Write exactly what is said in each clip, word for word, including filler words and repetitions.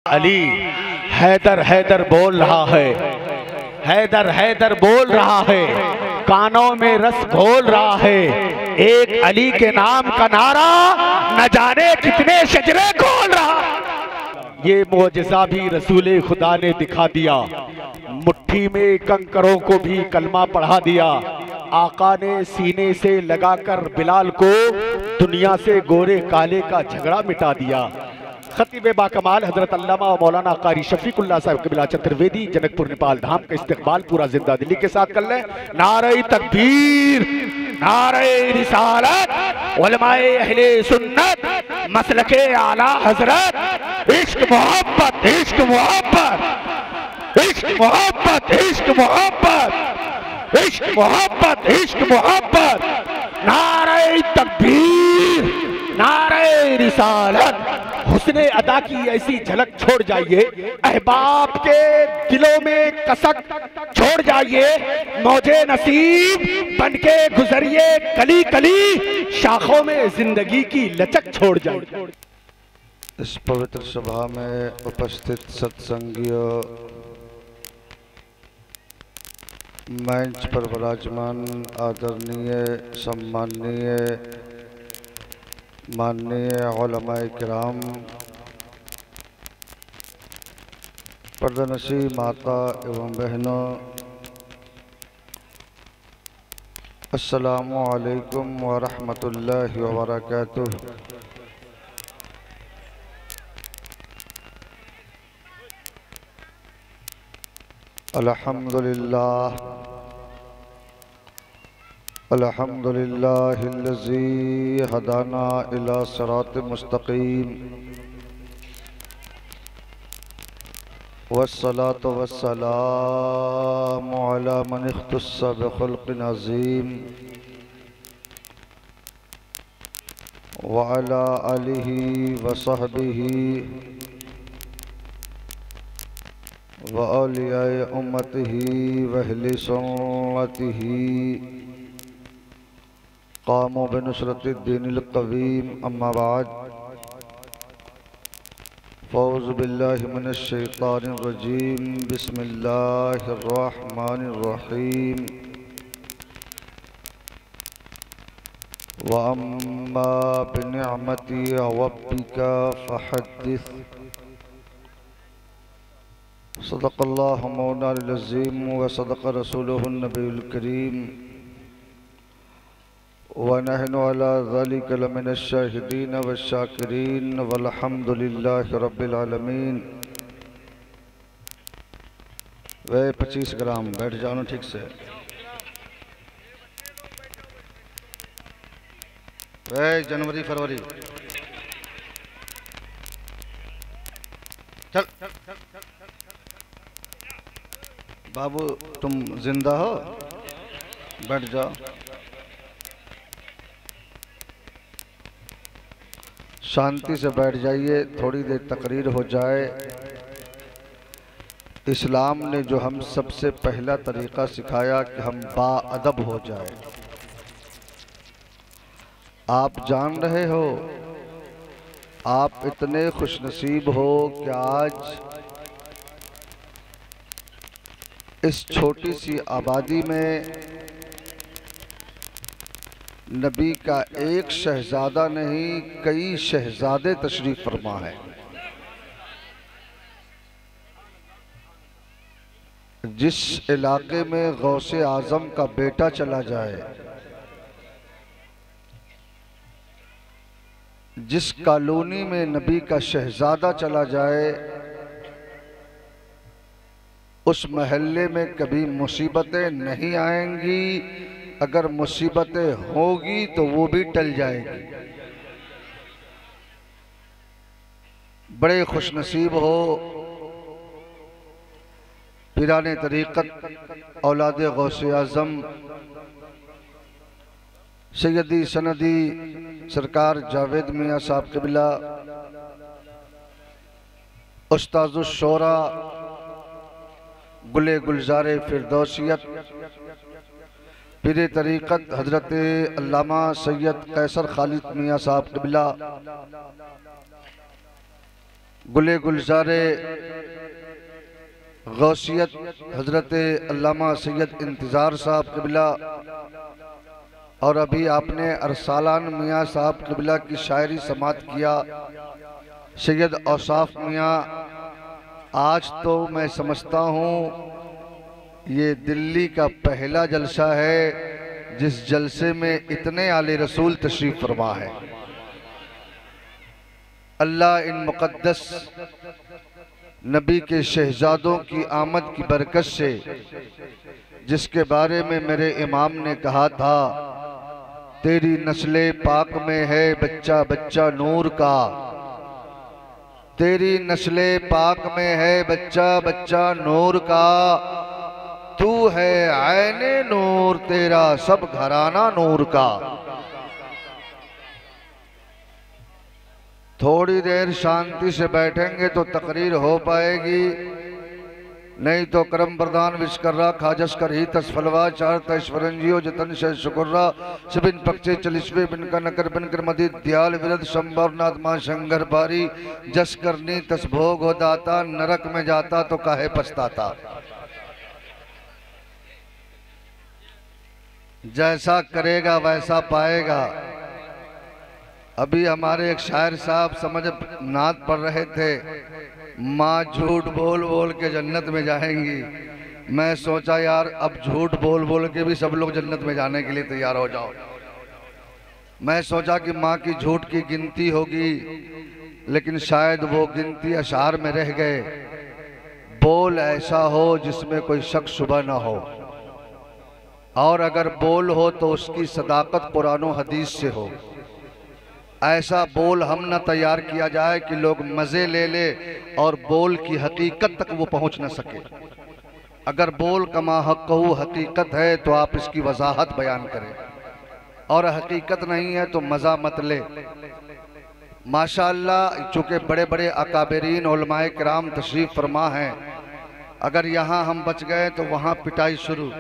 अली हैदर हैदर बोल रहा है, हैदर हैदर बोल रहा है, कानों में रस घोल रहा है। एक अली के नाम का नारा न जाने कितने शजरे खोल रहा। ये मोजज़ा भी रसूले खुदा ने दिखा दिया, मुट्ठी में कंकरों को भी कलमा पढ़ा दिया। आका ने सीने से लगाकर बिलाल को दुनिया से गोरे काले का झगड़ा मिटा दिया। खतीब बाकमाल हजरत अल्लामा और मौलाना कारी शफीकुल्लाह साहब कबिला चतुर्वेदी जनकपुर नेपाल धाम का इस्तिकबाल पूरा जिंदा दिल्ली के साथ कर लें। नारे तकबीर, नारे रिसालत, उलमाए अहले सुन्नत, मसलके आला हजरत। इश्क मोहब्बत, इश्क मोहब्बत, इश्क मोहब्बत, इश्क मोहब्बत, इश्क मोहब्बत, इश्क मोहब्बत। नारे तकबीर, नारे रिसालत। हुस्ने अदा की ऐसी झलक छोड़ जाइए, अहबाब के दिलों में कसक छोड़ जाइए। मौजे नसीब बनके गुजरिए कली कली, शाखों में जिंदगी की लचक छोड़ जाइए। इस पवित्र सभा में उपस्थित सत्संगियों, मंच पर विराजमान आदरणीय सम्माननीय माननीय उलमाए किराम, पर्दानशी माता एवं बहनों, अस्सलामु अलैकुम व रहमतुल्लाहि व बरकातुह। अल्हम्दुलिल्लाह, अल्हम्दुलिल्लाहिल्लज़ी हदाना इला सिरातिल मुस्तकीम, वस्सलातु वस्सलामु अला मन इख्तस्सा बिखुल्क़िन अज़ीम व अला आलिहि व सहबिहि व औलियाए उम्मतिही व अहले सुन्नतिही क़ामू बिनुसरतिद्दीनिल क़वीम। अम्मा बाद, फ़ौज़ु बिल्लाहि मिनश शैतानिर रजीम। बिस्मिल्लाहिर रहमानिर रहीम। व अम्मा बिनिअमति रब्बिका फ़हद्दिस। सदक़ल्लाहु मौलानाल अज़ीम व सदक़ रसूलुहुन नबियुल करीम व नहनु अला ज़ालिका लमिनश शाहिदीन व शाकिरीन वल्हम्दुलिल्लाहि रब्बिल आलमीन। वे पच्चीस ग्राम बैठ जाओ ठीक से। वे जनवरी फरवरी चल, बाबू तुम जिंदा हो, बैठ जाओ। शांति से बैठ जाइए, थोड़ी देर तकरीर हो जाए। इस्लाम ने जो हम सबसे पहला तरीक़ा सिखाया कि हम बाअदब हो जाए। आप जान रहे हो, आप इतने खुशनसीब हो कि आज इस छोटी सी आबादी में नबी का एक शहजादा नहीं, कई शहजादे तशरीफ फरमा है। जिस इलाके में गौसे आजम का बेटा चला जाए, जिस कॉलोनी में नबी का शहजादा चला जाए, उस महल्ले में कभी मुसीबतें नहीं आएंगी। अगर मुसीबतें होगी तो वो भी टल जाएगी। बड़े खुशनसीब हो, पीराने तरीक़त औलाद गौसे आज़म सैयदी सनदी सरकार जावेद मियाँ साहब क़िबला, उस्ताज़ुश शोरा गुले गुलज़ारे फिरदौसियत, पीरे तरीक़त हज़रत अल्लामा सैयद कैसर खालिद मियाँ साहब क़िबला, गुले गुलजारे गौसियत हजरत अल्लामा सैयद इंतज़ार साहब क़िबला और अभी आपने अरसालान मियाँ साहब क़िबला की शायरी समात किया। सैयद औसाफ मियाँ, आज तो मैं समझता हूँ ये दिल्ली का पहला जलसा है जिस जलसे में इतने आले रसूल तशरीफ़ फरमा है। अल्लाह इन मुक़द्दस नबी के शहजादों की आमद की बरकत से, जिसके बारे में मेरे इमाम ने कहा था, तेरी नस्ले पाक में है बच्चा बच्चा नूर का, तेरी नस्ले पाक में है बच्चा बच्चा नूर का, तू है ऐने नूर तेरा सब घराना नूर का। थोड़ी देर शांति से बैठेंगे तो तकरीर हो पाएगी, नहीं तो करम प्रदान विश्कर्रा खाजस्कर ही तस्फलवा चार तैश्वरंजियो जतन शे शुकुर्रा सिबिन पक्षे चलिस्वे बिन का नकर बिन कर मदिद दयाल विरद संबरनाथ माँ शंकर बारी जस करनी तस भोग हो दाता, नरक में जाता तो काहे पछताता। जैसा करेगा वैसा पाएगा। अभी हमारे एक शायर साहब समझ नात पढ़ रहे थे, माँ झूठ बोल बोल के जन्नत में जाएंगी। मैं सोचा यार अब झूठ बोल बोल के भी सब लोग जन्नत में जाने के लिए तैयार हो जाओ। मैं सोचा कि माँ की झूठ की गिनती होगी, लेकिन शायद वो गिनती अशार में रह गए। बोल ऐसा हो जिसमें कोई शक शुबह ना हो, और अगर बोल हो तो उसकी सदाकत कुरान और हदीस से हो। ऐसा बोल हम न तैयार किया जाए कि लोग मज़े ले ले और बोल की हकीकत तक वो पहुंच न सके। अगर बोल कमा हक़्क़हू हकीकत है तो आप इसकी वजाहत बयान करें, और हकीकत नहीं है तो मज़ा मत ले। माशाअल्लाह, चूँकि बड़े बड़े अकाबरीन उलमाए किराम तशरीफ़ फरमा हैं, अगर यहाँ हम बच गए तो वहाँ पिटाई शुरू।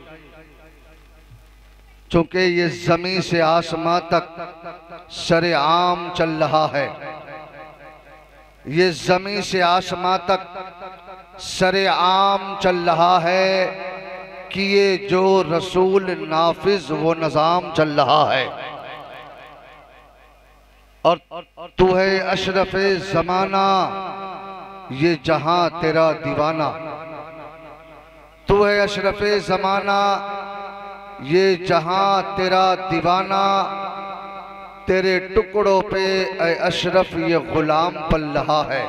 चूँकि ये ज़मीन से आसमां तक सरेआम चल रहा है, ये ज़मीन से आसमां तक सरेआम चल रहा है कि ये जो रसूल नाफिज वो निज़ाम चल रहा है। और तू है अशरफे ज़माना, ये जहां तेरा दीवाना। तू है अशरफे ज़माना, ये जहां तेरा दीवाना, तेरे टुकड़ों पे ऐ अशरफ ये गुलाम पल रहा है।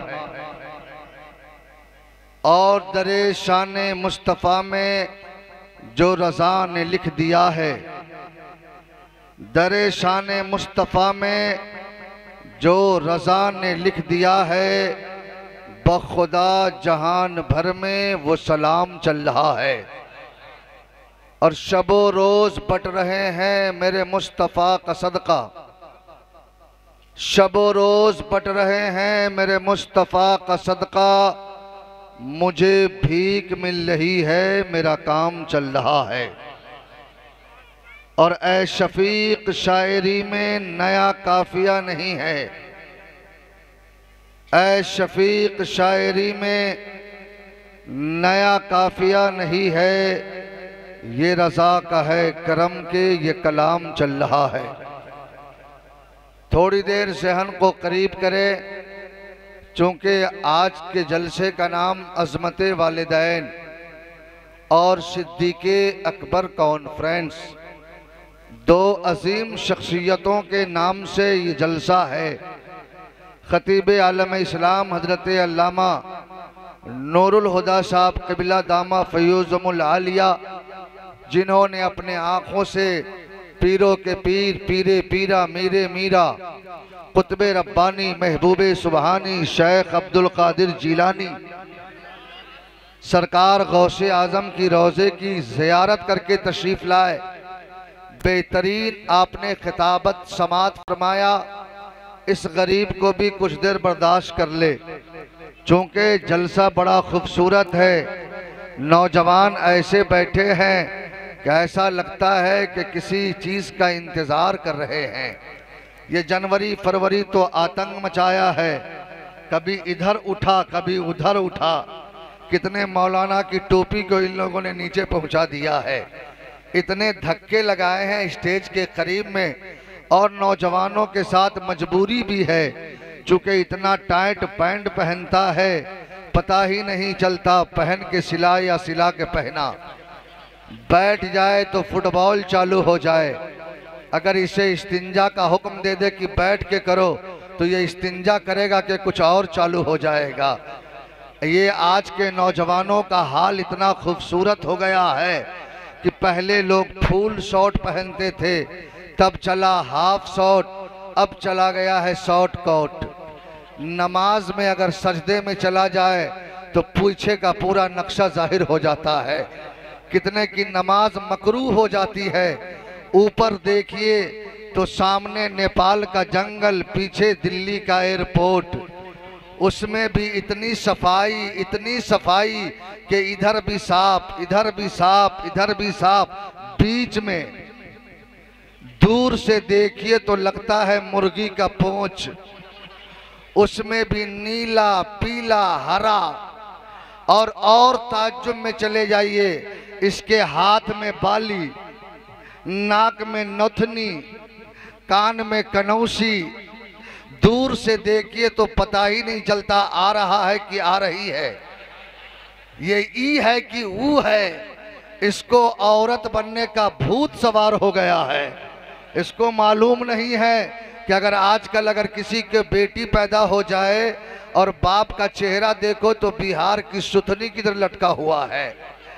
और दरे शाने मुस्तफ़ा में जो रज़ा ने लिख दिया है, दरे शाने मुस्तफ़ा में जो रज़ा ने लिख दिया है, बखुदा जहान भर में वो सलाम चल रहा है। और शबो रोज बट रहे हैं मेरे मुस्तफ़ा का सदका, शबो रोज बट रहे हैं मेरे मुस्तफ़ा का सदका, मुझे भीख मिल रही है मेरा काम चल रहा है। और ऐ शफीक शायरी में नया काफिया नहीं है, ऐ शफीक शायरी में नया काफिया नहीं है, ये रज़ा का है करम के ये कलाम चल रहा है। थोड़ी देर सहन को करीब करें, चूँकि आज के जलसे का नाम अज़मते वालिदैन और सिद्दीक़े अकबर कॉन्फ्रेंस, दो अजीम शख्सियतों के नाम से ये जलसा है। खतीब आलम इस्लाम हज़रत अल्लामा नूरुल हुदा साहब क़िबला दामा फ़य्यूज़ुल आलिया, जिन्होंने अपने आँखों से पीरों के पीर पीरे पीरा मीरे मीरा कुतबे रब्बानी महबूबे सुबहानी शेख अब्दुल कादिर जीलानी सरकार गौसे आजम की रोज़े की ज़ियारत करके तशरीफ़ लाए। बेहतरीन आपने खिताबत समात फरमाया, इस गरीब को भी कुछ देर बर्दाश्त कर ले, चूँकि जलसा बड़ा खूबसूरत है। नौजवान ऐसे बैठे हैं कि ऐसा लगता है कि किसी चीज़ का इंतज़ार कर रहे हैं। ये जनवरी फरवरी तो आतंक मचाया है, कभी इधर उठा कभी उधर उठा, कितने मौलाना की टोपी को इन लोगों ने नीचे पहुंचा दिया है। इतने धक्के लगाए हैं स्टेज के करीब में, और नौजवानों के साथ मजबूरी भी है, चूंकि इतना टाइट पैंट पहनता है पता ही नहीं चलता पहन के सिला या सिला के पहना। बैठ जाए तो फुटबॉल चालू हो जाए, अगर इसे इस्तिंजा का हुक्म दे दे कि बैठ के करो तो ये इस्तिंजा करेगा कि कुछ और चालू हो जाएगा। ये आज के नौजवानों का हाल इतना खूबसूरत हो गया है कि पहले लोग फुल शॉर्ट पहनते थे, तब चला हाफ शॉर्ट, अब चला गया है शॉर्ट कोट। नमाज में अगर सजदे में चला जाए तो पीछे का पूरा नक्शा जाहिर हो जाता है। कितने की नमाज मकरूह हो जाती है। ऊपर देखिए तो सामने नेपाल का जंगल, पीछे दिल्ली का एयरपोर्ट, उसमें भी इतनी सफाई इतनी सफाई कि इधर भी सांप इधर भी सांप इधर भी सांप, बीच में दूर से देखिए तो लगता है मुर्गी का पूंछ, उसमें भी नीला पीला हरा। और और ताज्जुब में चले जाइए, इसके हाथ में बाली, नाक में नथनी, कान में कनौसी, दूर से देखिए तो पता ही नहीं चलता आ रहा है कि आ रही है, ये ई है कि वो है। इसको औरत बनने का भूत सवार हो गया है। इसको मालूम नहीं है कि अगर आजकल अगर किसी के बेटी पैदा हो जाए और बाप का चेहरा देखो तो बिहार की सुथनी की तरह लटका हुआ है।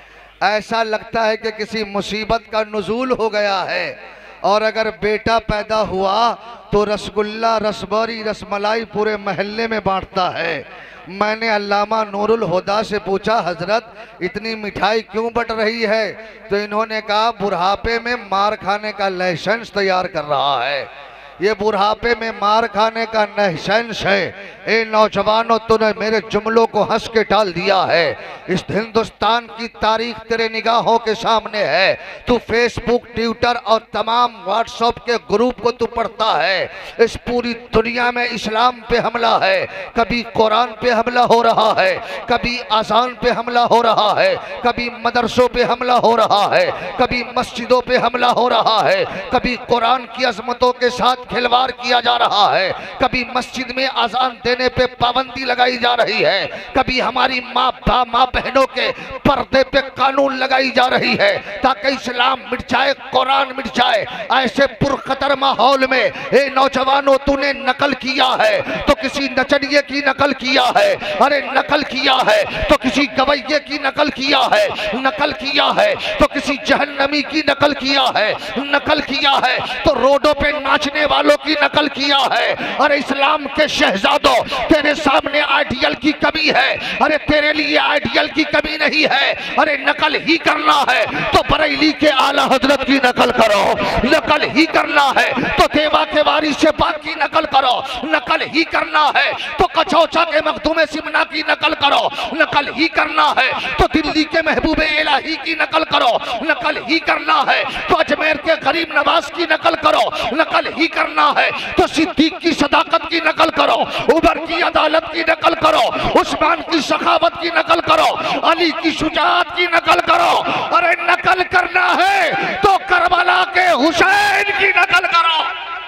ऐसा लगता है कि किसी मुसीबत का नुज़ूल हो गया है। और अगर बेटा पैदा हुआ तो रसगुल्ला रसबरी रसमलाई पूरे महल्ले में बांटता है। मैंने अल्लामा नूरुल हुदा से पूछा, हजरत इतनी मिठाई क्यों बट रही है? तो इन्होंने कहा बुढ़ापे में मार खाने का लाइसेंस तैयार कर रहा है। ये बुढ़ापे में मार खाने का लाइसेंस है। ए नौजवानों, तूने मेरे जुमलों को हंस के टाल दिया है। इस हिंदुस्तान की तारीख तेरे निगाहों के सामने है। तू फेसबुक, ट्विटर और तमाम व्हाट्सएप के ग्रुप को तू पढ़ता है। इस पूरी दुनिया में इस्लाम पे हमला है, कभी कुरान पे हमला हो रहा है, कभी आज़ान पे हमला हो रहा है, कभी मदरसों पे हमला हो रहा है, कभी मस्जिदों पे हमला हो रहा है, कभी कुरान की अजमतों के साथ खिलवाड़ किया जा रहा है, कभी मस्जिद में अजान देने पे पाबंदी लगाई जा रही है, कभी हमारी माँ बा माँ बहनों के पर्दे पे कानून लगाई जा रही है ताकि इस्लाम मिट जाए, कुरान मिट जाए। ऐसे पुरखतर माहौल में ए नौजवानों, तूने नकल किया है तो किसी नचनिए की नकल किया है, अरे नकल किया है तो किसी गवैये की नकल किया है, नकल किया है तो किसी जहन्नमी की नकल किया है, नकल किया है तो रोडों पे नाचने वालों की नकल किया है। अरे इस्लाम के शहजादों, तेरे सामने आइडियल की कमी है, अरे तेरे लिए आइडियल की कमी नहीं है। अरे नकल ही करना है तो बरेली के आला हजरत की नकल करो, नकल ही करना है तो देवा के वारिस से बात की नकल करो, नकल ही करना है तो कचौचा के मखदूम सिमना की नकल करो, नकल ही करना है तो दिल्ली के महबूब इलाही की नकल करो, नकल ही करना है तो अजमेर के गरीब नवाज की नकल करो, नकल ही करना है तो सिद्दीक की सदाकत की नकल करो, उमर की अदालत की नकल करो, उस्मान की सखावत की नकल करो, अली की शुजाअत की नकल करो। अरे नकल करना है तो करबला के हुसैन की नकल करो।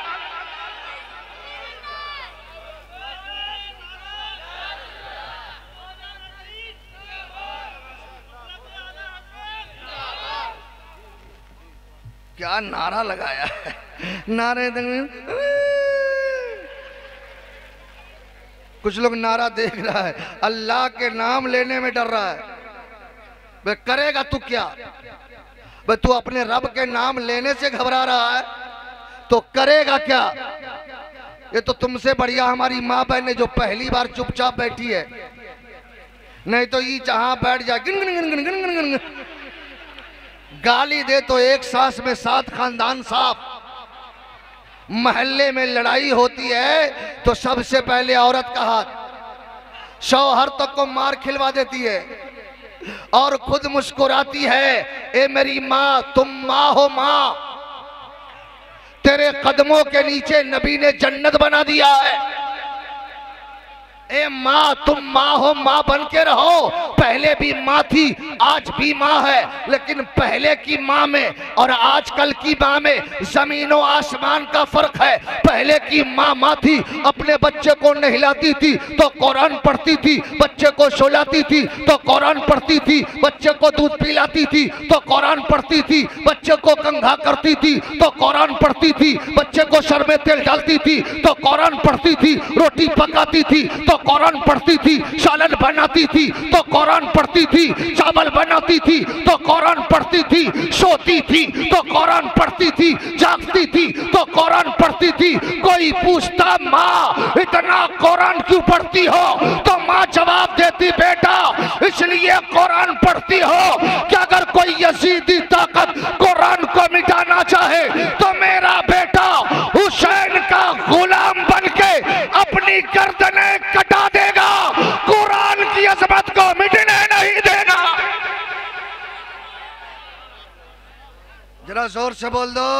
क्या नारा लगाया है, नारे कुछ लोग नारा देख रहा है, अल्लाह के नाम लेने में डर रहा है। वे करेगा तू क्या? वे तू अपने रब के नाम लेने से घबरा रहा है तो करेगा क्या? ये तो तुमसे बढ़िया हमारी माँ बहन ने जो पहली बार चुपचाप बैठी है, नहीं तो ये जहां बैठ जाए गिन गिन गिन गिन गिन गिन गिन गाली दे तो एक सांस में सात खानदान साफ। महल्ले में लड़ाई होती है तो सबसे पहले औरत का हाथ, शौहर तक को मार खिलवा देती है और खुद मुस्कुराती है, ए मेरी माँ, तुम माँ हो माँ, तेरे कदमों के नीचे नबी ने जन्नत बना दिया है। ए माँ, तुम माँ हो, माँ बन के रहो। पहले भी माँ थी, आज भी माँ है, लेकिन पहले की माँ में और आजकल की माँ में जमीनों आसमान का फर्क है। पहले की माँ माँ थी, अपने बच्चे को नहलाती थी तो कुरान पढ़ती थी, बच्चे को सोलाती थी तो कुरान पढ़ती थी, बच्चे को दूध पिलाती थी तो कुरान पढ़ती थी, बच्चे को कंघा करती थी तो कुरान पढ़ती थी, बच्चे को सर में तेल डालती थी तो कुरान पढ़ती थी, रोटी पकाती थी तो कुरान पढ़ती थी, सालन बनाती थी तो कुरान पढ़ती थी, चावल बनाती थी तो कुरान पढ़ती थी, सोती थी तो कुरान पढ़ती थी, जागती थी तो कुरान पढ़ती थी। कोई पूछता माँ इतना कुरान क्यों पढ़ती हो, तो माँ जवाब देती बेटा इसलिए कुरान पढ़ती हो कि अगर कोई यजीदी ताकत कुरान को मिटाना चाहे तो मेरा बेटा हुसैन का गुलाम बनके अपनी गर्दनें कटा देगा, कुरान की अजमत को मिटने नहीं देगा। जरा जोर से बोल दो,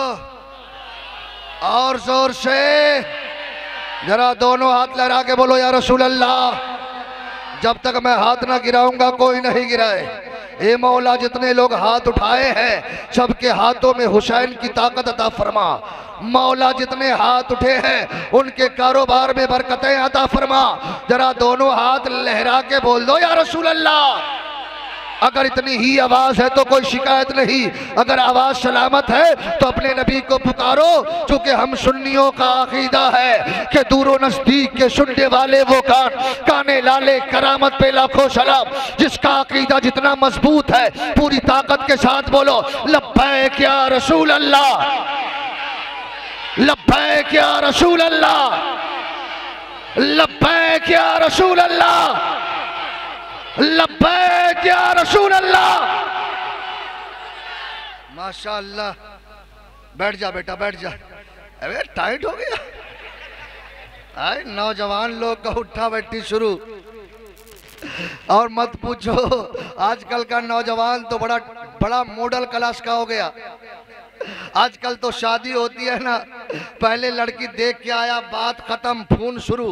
और जोर से, जरा दोनों हाथ लहरा के बोलो या रसूल अल्लाह। जब तक मैं हाथ ना गिराऊंगा कोई नहीं गिराए। ए मौला, जितने लोग हाथ उठाए हैं सबके हाथों में हुसैन की ताकत अता फरमा। मौला, जितने हाथ उठे हैं उनके कारोबार में बरकतें अता फरमा। जरा दोनों हाथ लहरा के बोल दो या रसूल अल्लाह। अगर इतनी ही आवाज है तो कोई शिकायत नहीं, अगर आवाज सलामत है तो अपने नबी को पुकारो। चूंकि हम सुन्नियों का अकीदा है कि दूरो नजदीक के सुनने वाले वो कान, काने लाले करामत पे लाखों सलाम। जिसका अकीदा जितना मजबूत है पूरी ताकत के साथ बोलो लब्बैक या रसूल अल्लाह, लब्बैक या रसूल अल्लाह, लब्बैक या रसूल अल्लाह, लब्बैक या रसूल अल्लाह। माशाअल्लाह। बैठ जा बेटा, बैठ जा। अबे टाइट हो गया। आए नौजवान लोग का उठा बैठी शुरू। और मत पूछो, आजकल का नौजवान तो बड़ा बड़ा मॉडल क्लास का हो गया। आजकल तो शादी होती है ना, पहले लड़की देख के आया, बात खत्म, फोन शुरू।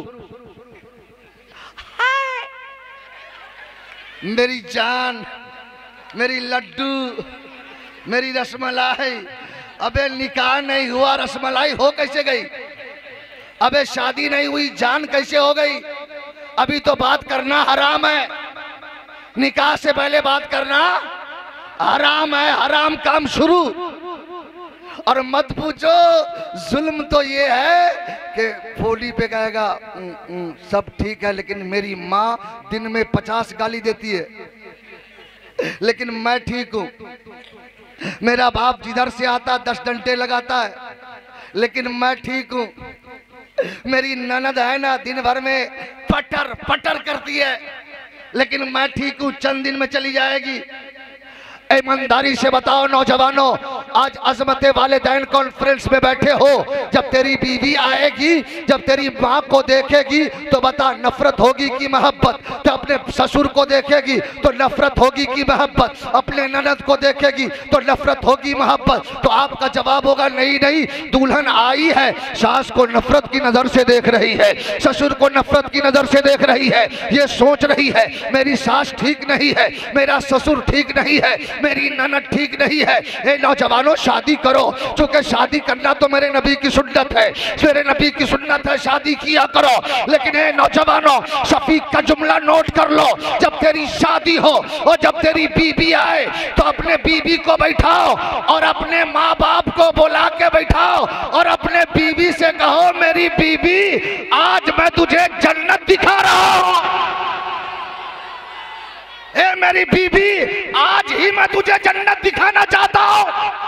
मेरी जान, मेरी लड्डू, मेरी रसमलाई। अबे निकाह नहीं हुआ, रसमलाई हो कैसे गई? अबे शादी नहीं हुई, जान कैसे हो गई? अभी तो बात करना हराम है, निकाह से पहले बात करना हराम है, हराम काम शुरू। और मत पूछो, जुल्म तो ये है कि फोली पे कहेगा सब ठीक है, लेकिन मेरी माँ दिन में पचास गाली देती है, लेकिन मैं ठीक हूँ। मेरा बाप जिधर से आता दस डंडे लगाता है, लेकिन मैं ठीक हूँ। मेरी ननद है ना, दिन भर में पटर पटर करती है, लेकिन मैं ठीक हूँ, चंद दिन में चली जाएगी। ईमानदारी से बताओ नौजवानों, आज अजमते वालिदैन कॉन्फ्रेंस में बैठे हो, जब तेरी बीवी आएगी, जब तेरी माँ को देखेगी तो बता नफरत होगी कि मोहब्बत? तो अपने ससुर को देखेगी तो नफरत होगी कि मोहब्बत? अपने ननद को देखेगी तो नफरत होगी मोहब्बत? तो आपका जवाब होगा नहीं नहीं, दुल्हन आई है, सास को नफरत की नजर से देख रही है, ससुर को नफरत की नजर से देख रही है। ये सोच रही है मेरी सास ठीक नहीं है, मेरा ससुर ठीक नहीं है, मेरी ननद ठीक नहीं है। ए नौजवानों, शादी करो, क्योंकि शादी करना तो मेरे नबी की सुन्नत है, मेरे नबी की सुन्नत है, शादी किया करो। लेकिन ए नौजवानों, शफीक का जुमला नोट कर लो, जब तेरी शादी हो और जब तेरी बीबी आए तो अपने बीबी को बैठाओ और अपने माँ बाप को बुला के बैठाओ और अपने बीबी से कहो मेरी बीबी आज मैं तुझे जन्नत दिखा रहा हूं। ए मेरी बीबी, आज ही मैं तुझे जन्नत दिखाना चाहता हूं।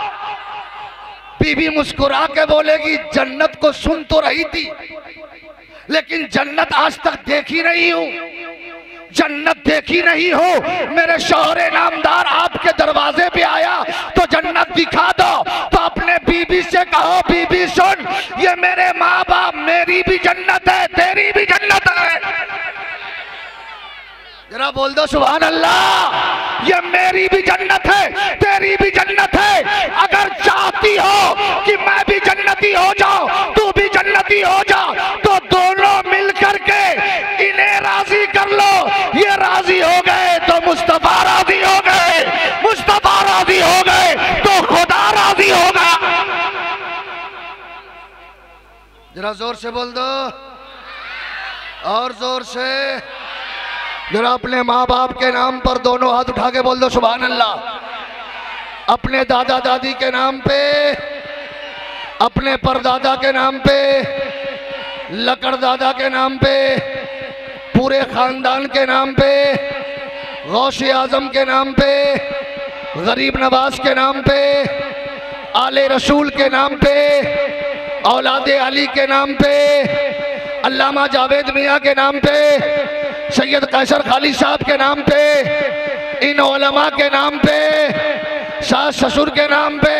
बीबी मुस्कुरा के बोलेगी जन्नत को सुन तो रही थी, लेकिन जन्नत आज तक देखी नहीं हूं, जन्नत देखी नहीं हो। मेरे शौहरे नामदार आपके दरवाजे पे आया तो जन्नत दिखा दो। तो अपने बीबी से कहो बीबी सुन, ये मेरे माँ बाप, मेरी भी जन्नत है, तेरी भी जन्नत है। जरा बोल दो सुभान अल्लाह। ये मेरी भी जन्नत है, तेरी भी जन्नत है। अगर चाहती हो कि मैं भी जन्नती हो जाऊं, तू भी जन्नती हो जा, तो दोनों मिलकर के इन्हें जोर से बोल दो, और जोर से। जरा अपने माँ बाप के नाम पर दोनों हाथ उठा के बोल दो सुभान अल्लाह। अपने दादा दादी के नाम पे, अपने परदादा के नाम पे, लकड़ दादा के नाम पे, पूरे खानदान के नाम पे, गौसे आजम के नाम पे, गरीब नवाज के नाम पे, आले रसूल के नाम पे, औलादे अली के नाम पे, अल्लामा जावेद मियाँ के नाम पे, सैयद कैसर खाली साहब के नाम पे, इन उलमा के नाम पे, सास ससुर के नाम पे।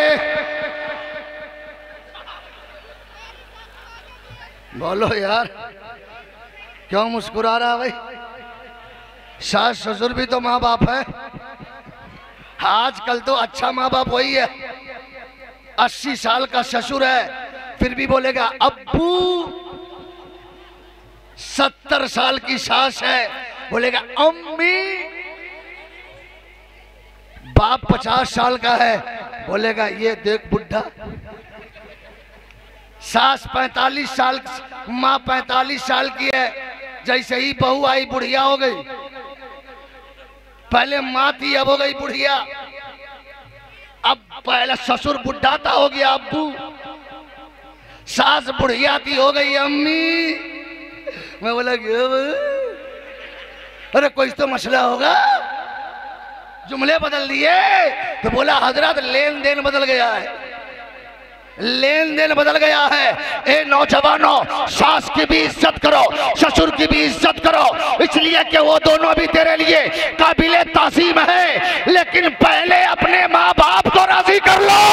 बोलो यार, क्यों मुस्कुरा रहा भाई? सास ससुर भी तो माँ बाप है। आजकल तो अच्छा माँ बाप वही है। अस्सी साल का ससुर है फिर भी बोलेगा अब्बू। सत्तर साल की सास है बोलेगा अम्मी। बाप पचास साल का है बोलेगा ये देख बुढ़ा। सास पैंतालीस साल, माँ पैंतालीस साल की है, जैसे ही बहू आई बुढ़िया हो गई। पहले माँ थी अब हो गई बुढ़िया। अब पहले ससुर बुढ़ा था हो गया अब्बू, सास बुढ़िया थी हो गई अम्मी। मैं बोला अरे कोई तो मसला होगा, जुमले बदल दिए। तो बोला हजरत लेन देन बदल गया है, लेन देन बदल गया है। ए नौजवानों, सास की भी इज्जत करो, ससुर की भी इज्जत करो, इसलिए कि वो दोनों भी तेरे लिए काबिले तासीम है। लेकिन पहले अपने माँ बाप को राजी कर लो।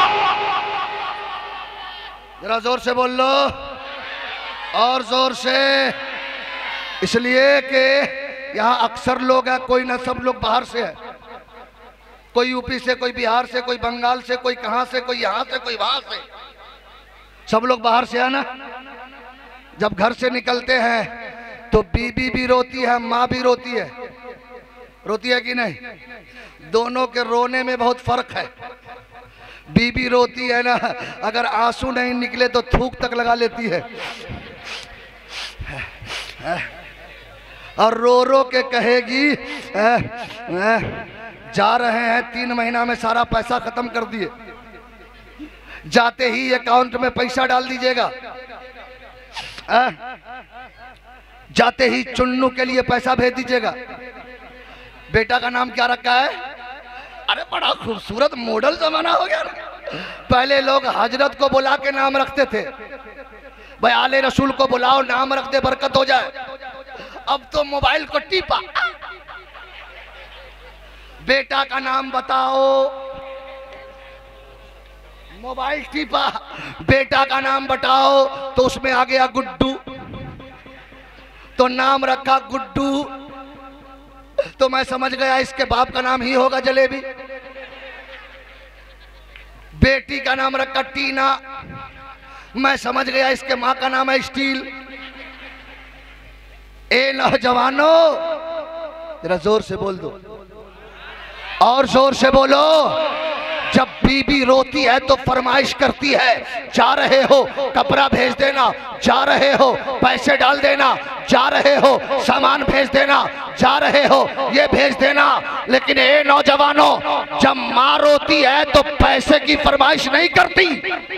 जरा जोर से बोल लो, और जोर से। इसलिए कि यहाँ अक्सर लोग हैं, कोई ना सब लोग बाहर से है, कोई यूपी से, कोई बिहार से, कोई बंगाल से, कोई कहां से, कोई यहां से, कोई वहां से। सब लोग बाहर से है ना। जब घर से निकलते हैं तो बीबी भी रोती है, माँ भी रोती है। रोती है कि नहीं? दोनों के रोने में बहुत फर्क है। बीबी रोती है ना, अगर आंसू नहीं निकले तो थूक तक लगा लेती है, और रो रो के कहेगी आ, आ, जा रहे हैं, तीन महीना में सारा पैसा खत्म कर दिए, जाते ही अकाउंट में पैसा डाल दीजिएगा, जाते ही चुन्नू के लिए पैसा भेज दीजिएगा। बेटा का नाम क्या रखा है? अरे बड़ा खूबसूरत मॉडल जमाना हो गया। पहले लोग हजरत को बुला के नाम रखते थे, भाई आले रसूल को बुलाओ नाम रख दे बरकत हो जाए। अब तो मोबाइल को टीपा, बेटा का नाम बताओ, मोबाइल टीपा, बेटा का नाम बताओ तो उसमें आ गया गुड्डू, तो नाम रखा गुड्डू। तो मैं समझ गया इसके बाप का नाम ही होगा जलेबी। बेटी का नाम रखा टीना, मैं समझ गया इसके माँ का नाम है स्टील। ए नौजवानों, जरा जोर से बोल दो, और जोर से बोलो। जब बीबी रोती है तो फरमाइश करती है, जा रहे हो कपड़ा भेज देना, जा रहे हो पैसे डाल देना, जा रहे हो सामान भेज देना, जा रहे हो ये भेज देना। लेकिन ए नौजवानों, जब माँ रोती है तो पैसे की फरमाइश नहीं करती।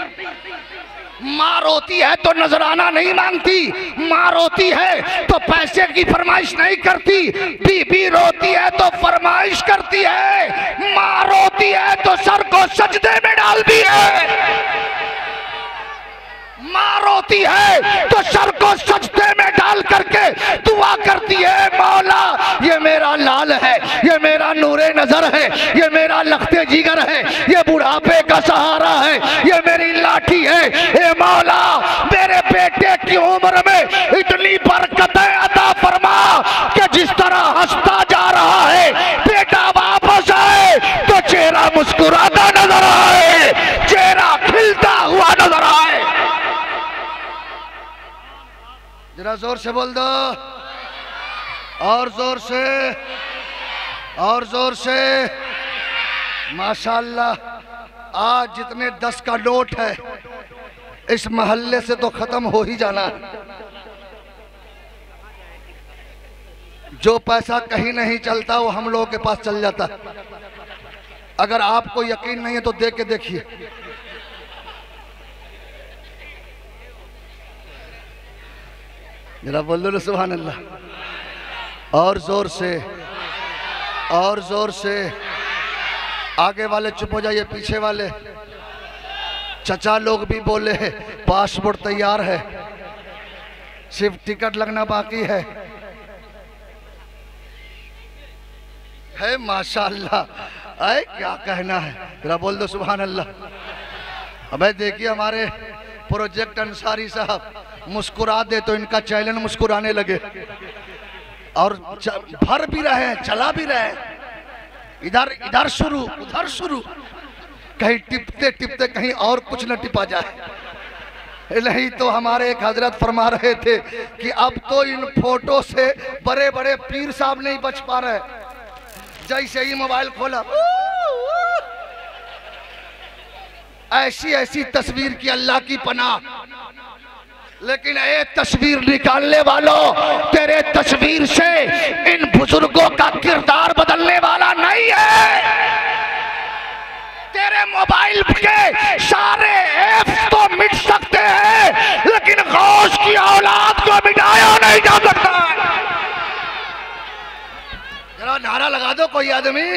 माँ रोती है तो नजराना नहीं मांगती, माँ रोती है तो पैसे की फरमाइश नहीं करती। बीबी रोती है तो फरमाइश करती है, माँ रोती है तो सर को सजदे में डालती है। माँ रोती है तो सर को सजदे में डाल करके दुआ करती है, मौला ये मेरा लाल है, ये मेरा नूरे नजर है, ये मेरा लखते जिगर है, ये बुढ़ापे का सहारा है, ये मेरी लाठी है। ए मौला मेरे बेटे की उम्र में इतनी बरकतें अता फरमा कि जिस तरह हंसता जा रहा है बेटा वापस आए तो चेहरा मुस्कुराता नजर आए, चेहरा खिलता हुआ नजर आए। जरा जोर से बोल दो, और जोर से, और जोर से। माशाल्लाह, आज जितने दस का नोट है इस महल्ले से तो खत्म हो ही जाना है। जो पैसा कहीं नहीं चलता वो हम लोगों के पास चल जाता है। अगर आपको यकीन नहीं है तो देख के देखिए। जरा बोल दो सुभान अल्लाह, और जोर से, और जोर से। आगे वाले चुप हो जाइए, पीछे वाले चचा लोग भी बोले पासपोर्ट तैयार है, सिर्फ टिकट लगना बाकी है। है माशाअल्लाह, अरे क्या कहना है, जरा बोल दो सुभान अल्लाह। अबे देखिए हमारे प्रोजेक्ट अंसारी साहब मुस्कुरा दे तो इनका चैनल मुस्कुराने लगे, और भर भी रहे हैं, चला भी रहे हैं, इधर इधर शुरू उधर शुरू, कहीं टिपते टिपते कहीं और कुछ न टिपा जाए। नहीं तो हमारे एक हजरत फरमा रहे थे कि अब तो इन फोटो से बड़े बड़े पीर साहब नहीं बच पा रहे। जैसे ही मोबाइल खोला ऐसी ऐसी तस्वीर की अल्लाह की पनाह, लेकिन ये तस्वीर निकालने वालों, तेरे तस्वीर से इन बुजुर्गों का किरदार बदलने वाला नहीं है। तेरे मोबाइल के सारे ऐप्स तो मिट सकते हैं, लेकिन गौस की औलाद को मिटाया नहीं जा सकता। जरा नारा लगा दो कोई आदमी।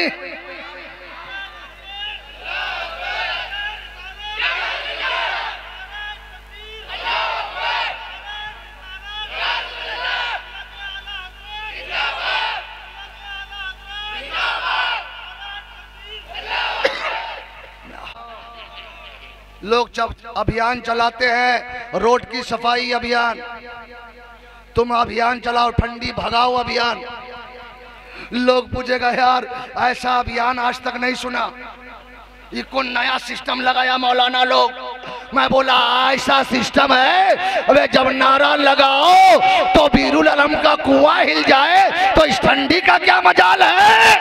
लोग जब अभियान चलाते हैं, रोड की सफाई अभियान, तुम अभियान चलाओ, ठंडी भगाओ अभियान, लोग पूछेगा यार ऐसा अभियान आज तक नहीं सुना, ये कौन नया सिस्टम लगाया मौलाना लोग। मैं बोला ऐसा सिस्टम है, अबे जब नारा लगाओ तो बीरुल अलम का कुआं हिल जाए तो इस ठंडी का क्या मजाल है।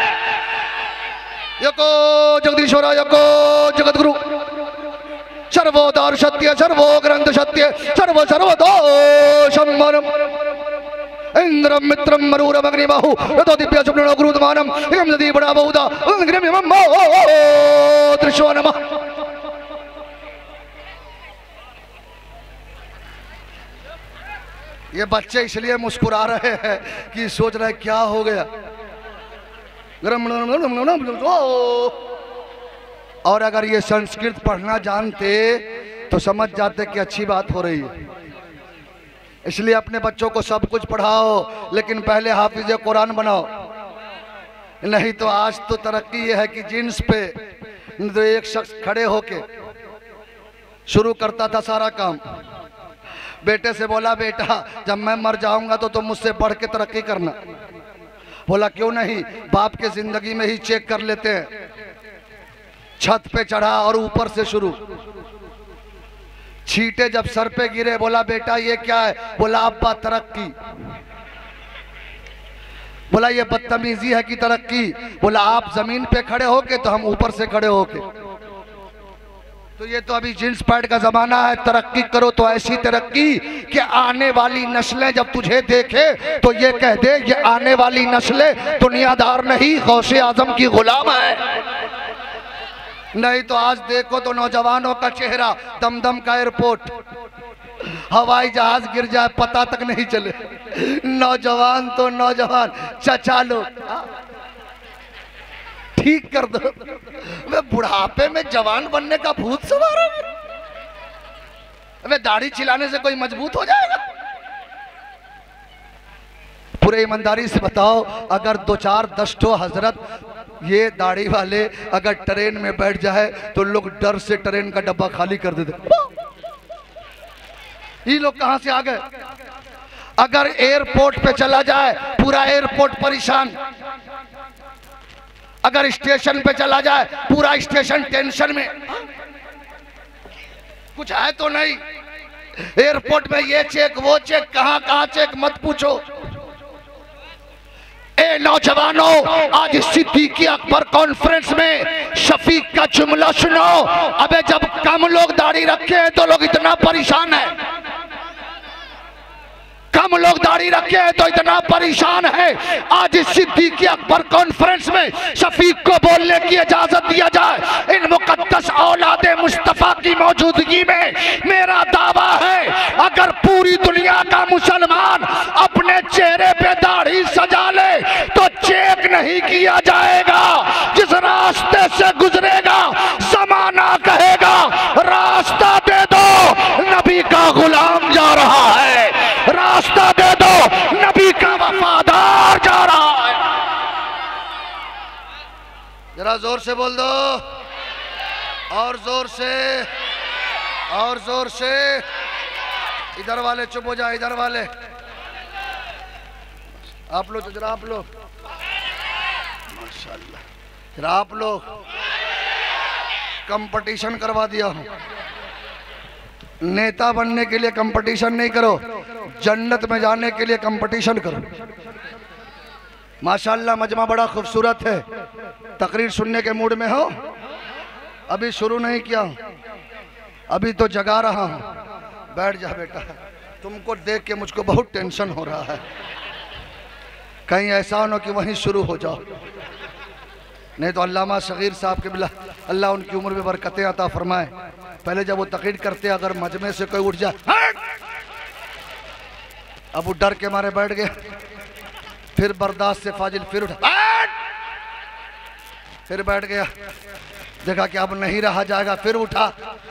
यको जगदीश्वरा, यको जगतगुरु, सर्वोदार सत्य, सर्वो ग्रंथ सत्य, सर्व सर्वदोषम इंद्रम मित्रम मरूरम अग्निबाहु रतो दिव्य सुब्रह्मण्य गुरुतमानम एवं नदी बड़ा बहुधा अग्निम एवं दृश्यो नमः। ये बच्चे इसलिए मुस्कुरा रहे हैं कि सोच रहे क्या हो गया। और अगर ये संस्कृत पढ़ना जानते तो समझ जाते कि अच्छी बात हो रही है। इसलिए अपने बच्चों को सब कुछ पढ़ाओ, लेकिन पहले हाफिज कुरान बनाओ। नहीं तो आज तो तरक्की ये है कि जींस पे तो एक शख्स खड़े होके शुरू करता था सारा काम। बेटे से बोला बेटा जब मैं मर जाऊंगा तो तुम मुझसे बढ़ के तरक्की करना। बोला क्यों नहीं, बाप के जिंदगी में ही चेक कर लेते हैं। छत पे चढ़ा और ऊपर से शुरू, छींटे जब सर पे गिरे बोला बेटा ये क्या है, बोला अब्बा तरक्की। बोला ये बदतमीजी है कि तरक्की, बोला आप जमीन पे खड़े होके तो हम ऊपर से खड़े होके। तो ये तो अभी जींस पैंट का जमाना है, तरक्की करो तो ऐसी तरक्की कि आने वाली नस्लें जब तुझे देखे तो ये कह दे ये आने वाली नस्लें दुनियादार नहीं गौसे आजम की गुलाम है। नहीं तो आज देखो तो नौजवानों का चेहरा, दमदम का एयरपोर्ट, हवाई जहाज गिर जाए पता तक नहीं चले। नौजवान तो नौजवान, चचा लोग ठीक कर दो, वे बुढ़ापे में जवान बनने का भूत सवार है। वे दाढ़ी चिल्लाने से कोई मजबूत हो जाएगा। पूरे ईमानदारी से बताओ, अगर दो चार दस ठो हजरत ये दाढ़ी वाले अगर ट्रेन में बैठ जाए तो लोग डर से ट्रेन का डब्बा खाली कर देते। ये लोग कहां से आ गए। अगर एयरपोर्ट पे चला जाए पूरा एयरपोर्ट परेशान, अगर स्टेशन पे चला जाए पूरा स्टेशन टेंशन में, कुछ है तो नहीं। एयरपोर्ट में ये चेक वो चेक, कहां कहां चेक मत पूछो। ए नौजवानों, आज सिद्दीक़ अकबर कॉन्फ्रेंस में शफीक का जुमला सुनो। अबे जब कम लोग दाढ़ी रखे हैं तो लोग इतना परेशान है, कम लोग दाढ़ी रखे हैं तो इतना परेशान है। आज इस सिद्दीक़ अकबर कॉन्फ्रेंस में शफीक को बोलने की इजाजत दिया जाए। इन मुकद्दस औलादे मुस्तफ़ा की मौजूदगी में मेरा दावा है, अगर पूरी दुनिया का मुसलमान अपने चेहरे पे दाढ़ी सजा ले तो चेक नहीं किया जाएगा। जिस रास्ते से गुजरेगा ज़माना कहेगा रास्ता दे दो, नबी का गुलाम जा रहा है, रास्ता दे दो, नबी का वफादार जा रहा है। जरा जोर से बोल दो, और जोर से, और जोर से। इधर वाले चुप हो जाए, इधर वाले आप लोग, जरा आप लोग, माशाल्लाह, जरा आप लोग कंपटीशन करवा दिया हूं। नेता बनने के लिए कंपटीशन नहीं करो, जन्नत में जाने के लिए कंपटीशन करो। माशाल्लाह मजमा बड़ा खूबसूरत है। तकरीर सुनने के मूड में हो? अभी शुरू नहीं किया हूं, अभी तो जगा रहा हूं। बैठ जा बेटा, तुमको देख के मुझको बहुत टेंशन हो रहा है, कहीं ऐसा न कि वहीं शुरू हो जाओ। नहीं तो अल्लामा सगीर साहब के बिला अल्लाह उनकी उम्र में बरकतें अता फरमाए। पहले जब वो तकरीर करते अगर मजमे से कोई उठ जाए, अब वो डर के मारे बैठ गए, फिर बर्दाश्त से फाजिल फिर उठा, फिर बैठ गया, देखा कि अब नहीं रहा जाएगा, फिर उठा,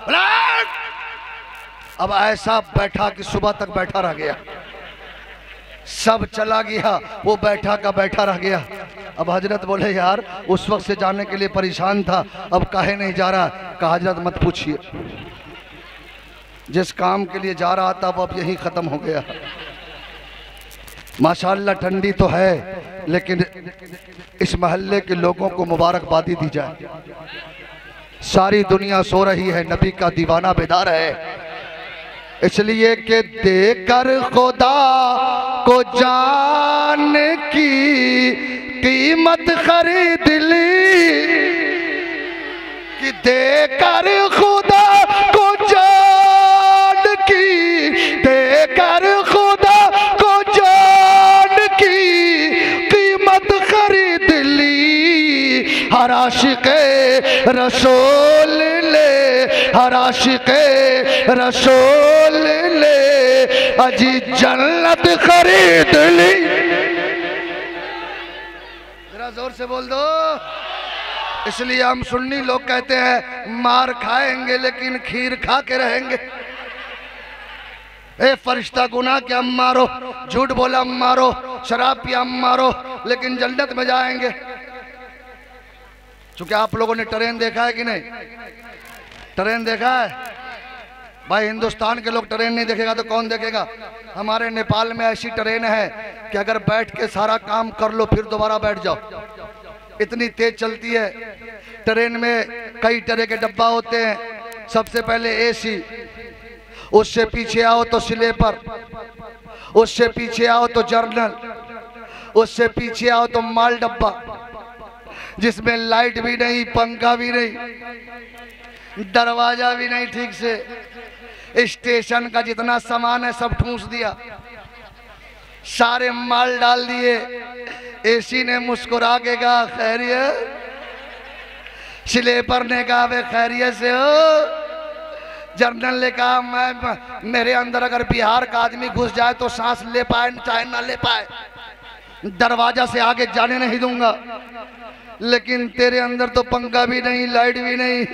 अब ऐसा बैठा कि सुबह तक बैठा रह गया। सब चला गया, वो बैठा का बैठा रह गया। अब हजरत बोले यार उस वक्त से जाने के लिए परेशान था, अब काहे नहीं जा रहा? कहा हजरत मत पूछिए, जिस काम के लिए जा रहा था वो अब यही खत्म हो गया। माशाअल्लाह ठंडी तो है, लेकिन इस मोहल्ले के लोगों को मुबारकबादी दी जाए। सारी दुनिया सो रही है, नबी का दीवाना बेदार है, इसलिए कि देकर खुदा को जान की कीमत खरीद ली, कि देकर खुदा को जान की, देकर खुदा को जान की कीमत खरीद ली। हर आशिक़े रसूल ले, हर आशिक़े रसूल ले, अजी जन्नत खरीद ली। जरा जोर से बोल दो। इसलिए हम सुन्नी लोग कहते हैं मार खाएंगे लेकिन खीर खा के रहेंगे। ए फरिश्ता गुनाह के हम मारो, झूठ बोला हम मारो, शराब पिया हम मारो, लेकिन जन्नत में जाएंगे। चूंकि आप लोगों ने ट्रेन देखा है कि नहीं? ट्रेन देखा है भाई? हिंदुस्तान के लोग ट्रेन नहीं देखेगा तो कौन देखेगा? हमारे नेपाल में ऐसी ट्रेन है कि अगर बैठ के सारा काम कर लो फिर दोबारा बैठ जाओ, इतनी तेज चलती है। ट्रेन में कई तरह के डब्बा होते हैं। सबसे पहले एसी, उससे पीछे आओ तो स्लीपर, उससे पीछे आओ तो जर्नल, उससे पीछे आओ तो माल डब्बा, जिसमें लाइट भी नहीं, पंखा भी नहीं, दरवाजा भी नहीं ठीक से। स्टेशन का जितना सामान है सब ठूंस दिया, सारे माल डाल दिए। एसी ने मुस्कुरा के कहा खैरियत, स्लीपर ने कहा वे खैरियत से हो, जर्नल ने कहा मैं, मेरे अंदर अगर बिहार का आदमी घुस जाए तो सांस ले पाए चाहे ना ले पाए, दरवाजा से आगे जाने नहीं दूंगा। लेकिन तेरे अंदर तो पंखा भी नहीं, लाइट भी नहीं,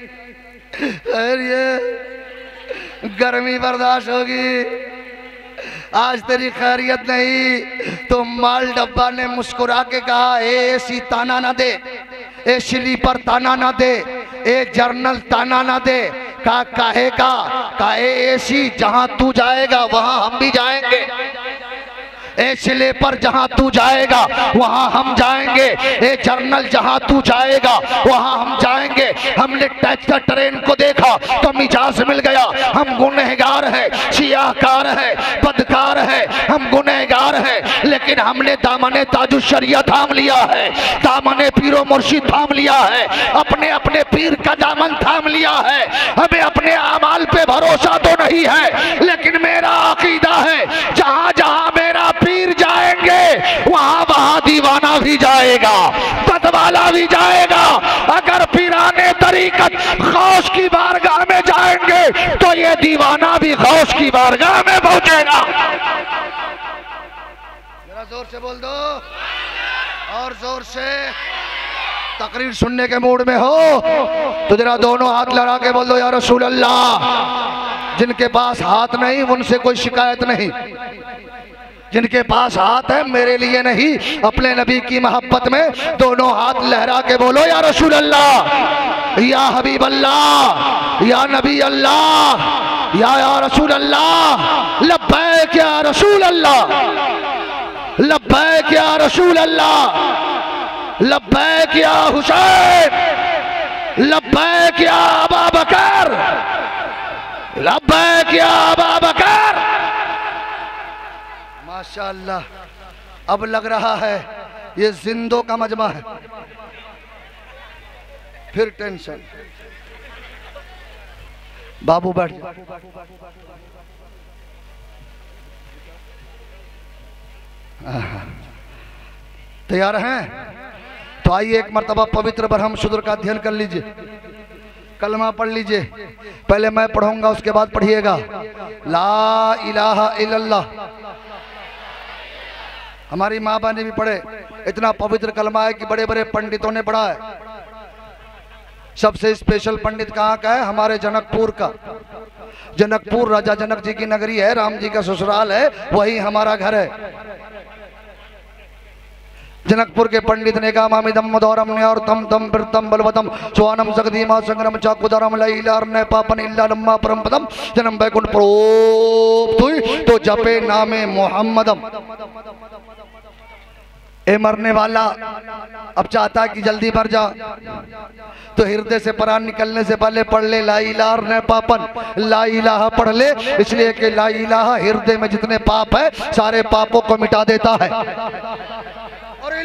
खैरियत गर्मी बर्दाश्त होगी, आज तेरी खैरियत नहीं। तो माल डब्बा ने मुस्कुरा के कहा ए एसी ताना ना दे, ए स्लीपर ताना ना दे, ए जर्नल ताना ना दे। कहा काहे का? कहा ए एसी जहां तू जाएगा वहां हम भी जाएंगे। ए सिले पर जहां तू जाएगा वहां हम जाएंगे, ए जर्नल जहां तू जाएगा वहां हम जाएंगे। हमने टैक्टर ट्रेन को देखा तो मिजाज मिल गया। हम गुनहगार है, सियाहकार है, बदकार है, हम गुनहगार है, लेकिन हमने दामने ताजुश शरिया थाम लिया है, दामने पीरो मुर्शिद थाम लिया है, अपने अपने पीर का दामन थाम लिया है। हमें अपने आमाल पे भरोसा तो नहीं है, लेकिन मेरा अकीदा है जहां जहां मेरा पीर जाएंगे वहां वहां दीवाना भी जाएगा, बदवाला भी जाएगा। अगर पीराने तरीकत गौस की बारगाह में जाएंगे तो ये दीवाना भी गौस की बारगाह में पहुंचेगा। जरा जोर से बोल दो, और जोर से। तकरीर सुनने के मूड में हो तो जरा दोनों हाथ लगा के बोल दो या रसूल अल्लाह। जिनके पास हाथ नहीं उनसे कोई शिकायत नहीं, जिनके पास हाथ है मेरे लिए नहीं, अपने नबी की मोहब्बत में दोनों हाथ लहरा के बोलो या रसूल अल्लाह, या हबीब अल्लाह, या नबी अल्लाह, या या रसूल अल्लाह। लब्बैक या रसूल अल्लाह, लब्बैक या रसूल अल्लाह, लब्बैक या हुसैन, लब्बैक या अबा बकर, लब्बैक या अबा बकर। माशाअल्लाह, अब लग रहा है ये जिंदों का मजमा है। फिर टेंशन। बाबू बैठ जा। तैयार हैं? तो आइए एक मर्तबा पवित्र बरहम शुद्र का अध्ययन कर लीजिए, कलमा पढ़ लीजिए। पहले मैं पढ़ूंगा, उसके बाद पढ़िएगा। ला इलाहा इल्लल्लाह। हमारी माँ बाप ने भी पढ़े। इतना पवित्र कलमा है कि बड़े बड़े पंडितों ने पढ़ा है। सबसे स्पेशल पंडित कहाँ का है? हमारे जनकपुर का। जनकपुर राजा जनक जी की नगरी है, राम जी का ससुराल है, वही हमारा घर है। जनकपुर के पंडित ने कहा मामिदम मदौरम न्यार तम तम बिरतम बलवतम स्वानम जगदीमा संग्रम चाकुदरम लैलार ने पापन इल्ला लम्मा परमपदम जन्म बैकुंठ प्रोप तो जपे नामे मोहम्मदम। ए मरने वाला अब चाहता है कि जल्दी मर जा, तो हृदय से प्राण निकलने से पहले पढ़ ले ला इलाहा ने पापन, ला इलाहा पढ़ ले, इसलिए कि ला इलाहा हृदय में जितने पाप है सारे पापों को मिटा देता है। और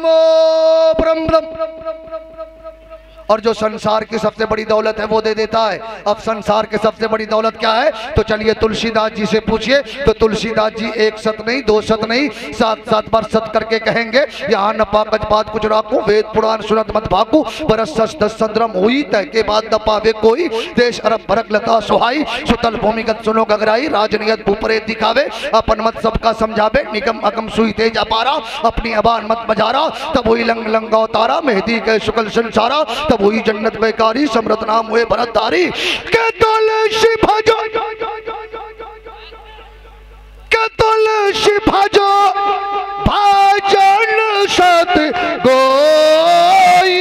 और जो संसार की सबसे बड़ी दौलत है वो दे देता है। अब संसार की सबसे बड़ी दौलत क्या है? तो चलिए तुलसीदास जी से पूछिए। तो तुलसीदास जी एक सत नहीं, दो सत नहीं, सात सात बार सत करके कहेंगे यहाँ न पाकज बात कुछ राखू, वेद पुराण सुनत मत भाकू, बरस सस दस संद्रम हुई तय के बाद न पावे कोई, देश अरब भरक लता सुहाई, सुतल भूमिगत सुनो गगराई, राजनियत भूपरे दिखावे, अपन मत सबका समझावे, निगम अगम सुई तेज अपारा, अपनी अबान मत बजारा, तब हुई लंग लंगा उतारा, मेहदी के शुक्ल संसारा, तब हुई जन्नत बेकारी, समृत नाम हुए भरतधारी। के तुलसी भजो, के तुलसी भजो भजन सत गोई,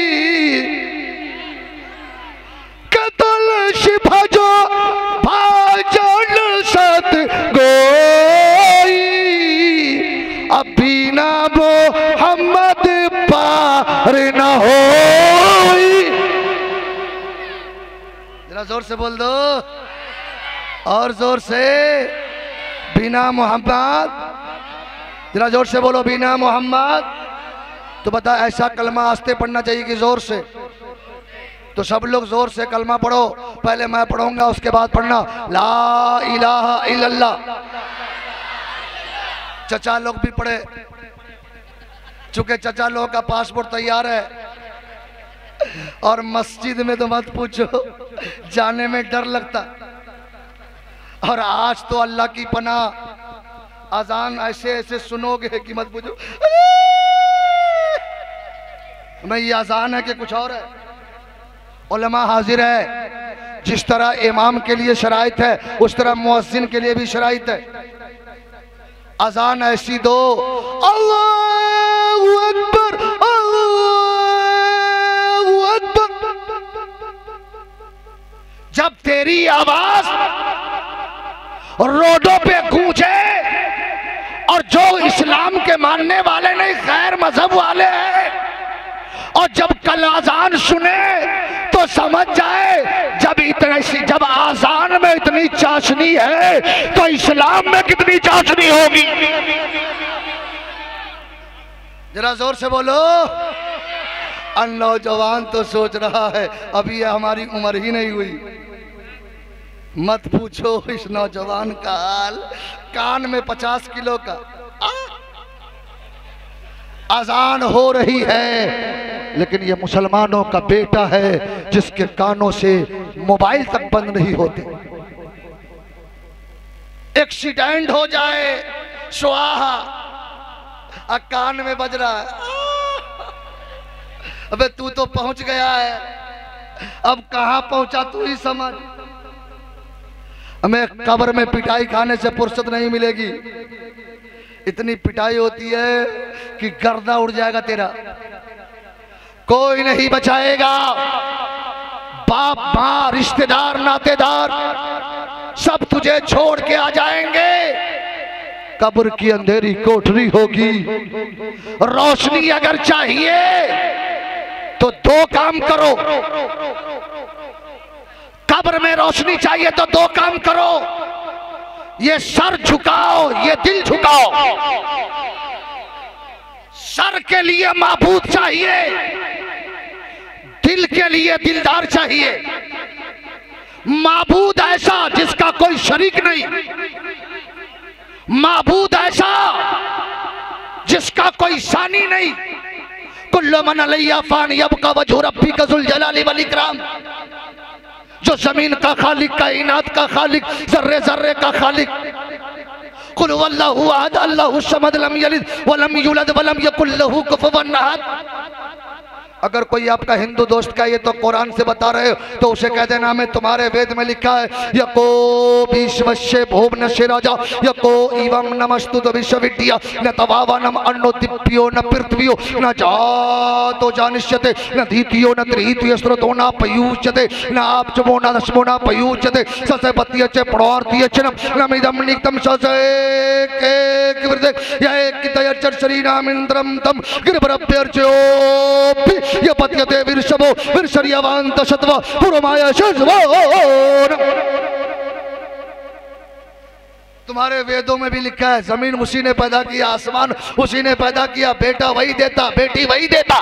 के तुलसी भजो भजन सत गोई, अब बिना मोहम्मद पार न हो। जरा जोर से बोल दो, और जोर से। बिना मोहम्मद, जरा जोर से बोलो बिना मोहम्मद। तो बता ऐसा कलमा आस्ते पढ़ना चाहिए कि जोर से? तो सब लोग जोर से कलमा पढ़ो। पहले मैं पढ़ूंगा, उसके बाद पढ़ना ला इलाहा इल्लल्लाह। चचा लोग भी पढ़े, चूंकि चचा लोगों का पासपोर्ट तैयार है। और मस्जिद में तो मत पूछो, जाने में डर लगता। और आज तो अल्लाह की पनाह अजान ऐसे ऐसे सुनोगे कि मत पूछो। मैं ये अजान है कि कुछ और है? उलमा हाजिर है। जिस तरह इमाम के लिए शराइत है उस तरह मुअज्जिन के लिए भी शराइत है। अजान ऐसी दो, अल्लाहू अकबर, अल्लाहू अकबर, जब तेरी आवाज रोडों पे गूंजे और जो इस्लाम के मानने वाले नहीं, गैर मजहब वाले हैं। और जब कल आजान सुने तो समझ जाए, जब इतने जब आजान में इतनी चाशनी है तो इस्लाम में कितनी चाशनी होगी। जरा जोर से बोलो। नौजवान तो सोच रहा है अभी ये हमारी उम्र ही नहीं हुई। मत पूछो इस नौजवान का हाल, कान में पचास किलो का अजान हो रही है, लेकिन ये मुसलमानों का बेटा है जिसके कानों से मोबाइल तक बंद नहीं होते। एक्सीडेंट हो जाए स्वाहा, आ कान में बज रहा है, अबे तू तो पहुंच गया है, अब कहां पहुंचा तू ही समझ। हमें कब्र में पिटाई खाने से फुर्सत नहीं मिलेगी। इतनी पिटाई होती है कि गर्दा उड़ जाएगा तेरा, कोई नहीं बचाएगा। बाप माँ रिश्तेदार नातेदार सब तुझे छोड़ के आ जाएंगे। कब्र की अंधेरी कोठरी होगी। रोशनी अगर चाहिए तो दो काम करो। कब्र में रोशनी चाहिए तो दो काम करो, ये सर झुकाओ, ये दिल झुकाओ। सर के लिए माबूद चाहिए, दिल के लिए दिलदार चाहिए। माबूद ऐसा जिसका कोई शरीक नहीं, माबूद ऐसा जिसका कोई सानी नहीं। कुल्लु मन अलैहा फान यबका वजहु रब्बिका ज़ुल जलाली वल इकराम। जो जमीन का खालिक, कायनात का खालिक, जर्रे जर्रे का खालिक। कुल हुवल्लाहु अहद अल्लाहु समद लम यलिद वलम यूलद वलम यकुल लहू कुफुवन अहद। अगर कोई आपका हिंदू दोस्त का ये तो कुरान से बता रहे हो तो उसे कह देना मैं तुम्हारे वेद में लिखा है यको विश्वस्य भुवनस्य राजा यको इवं नमस्तु विश्वविद्या न तवावनम अन्नो दिप्यो न पृथ्वियो न जातो जानिष्यते न धीतियो न त्रिहितियो स्रोतो न पयुच्यते न आपचमो न दशमो न पयुच्यते ससे पत्यचे प्रवार्तियचे नमिदं निक्तं ससे के कृते ये कितयचर शरीराम इंद्रम तम गिरभरभ्यर्चयो ये पत्यते विरशवो विरशर्यवांत शतव पुरमाय शजवो। तुम्हारे वेदों में भी लिखा है जमीन उसी ने पैदा किया, आसमान उसी ने पैदा किया, बेटा वही देता, बेटी वही देता।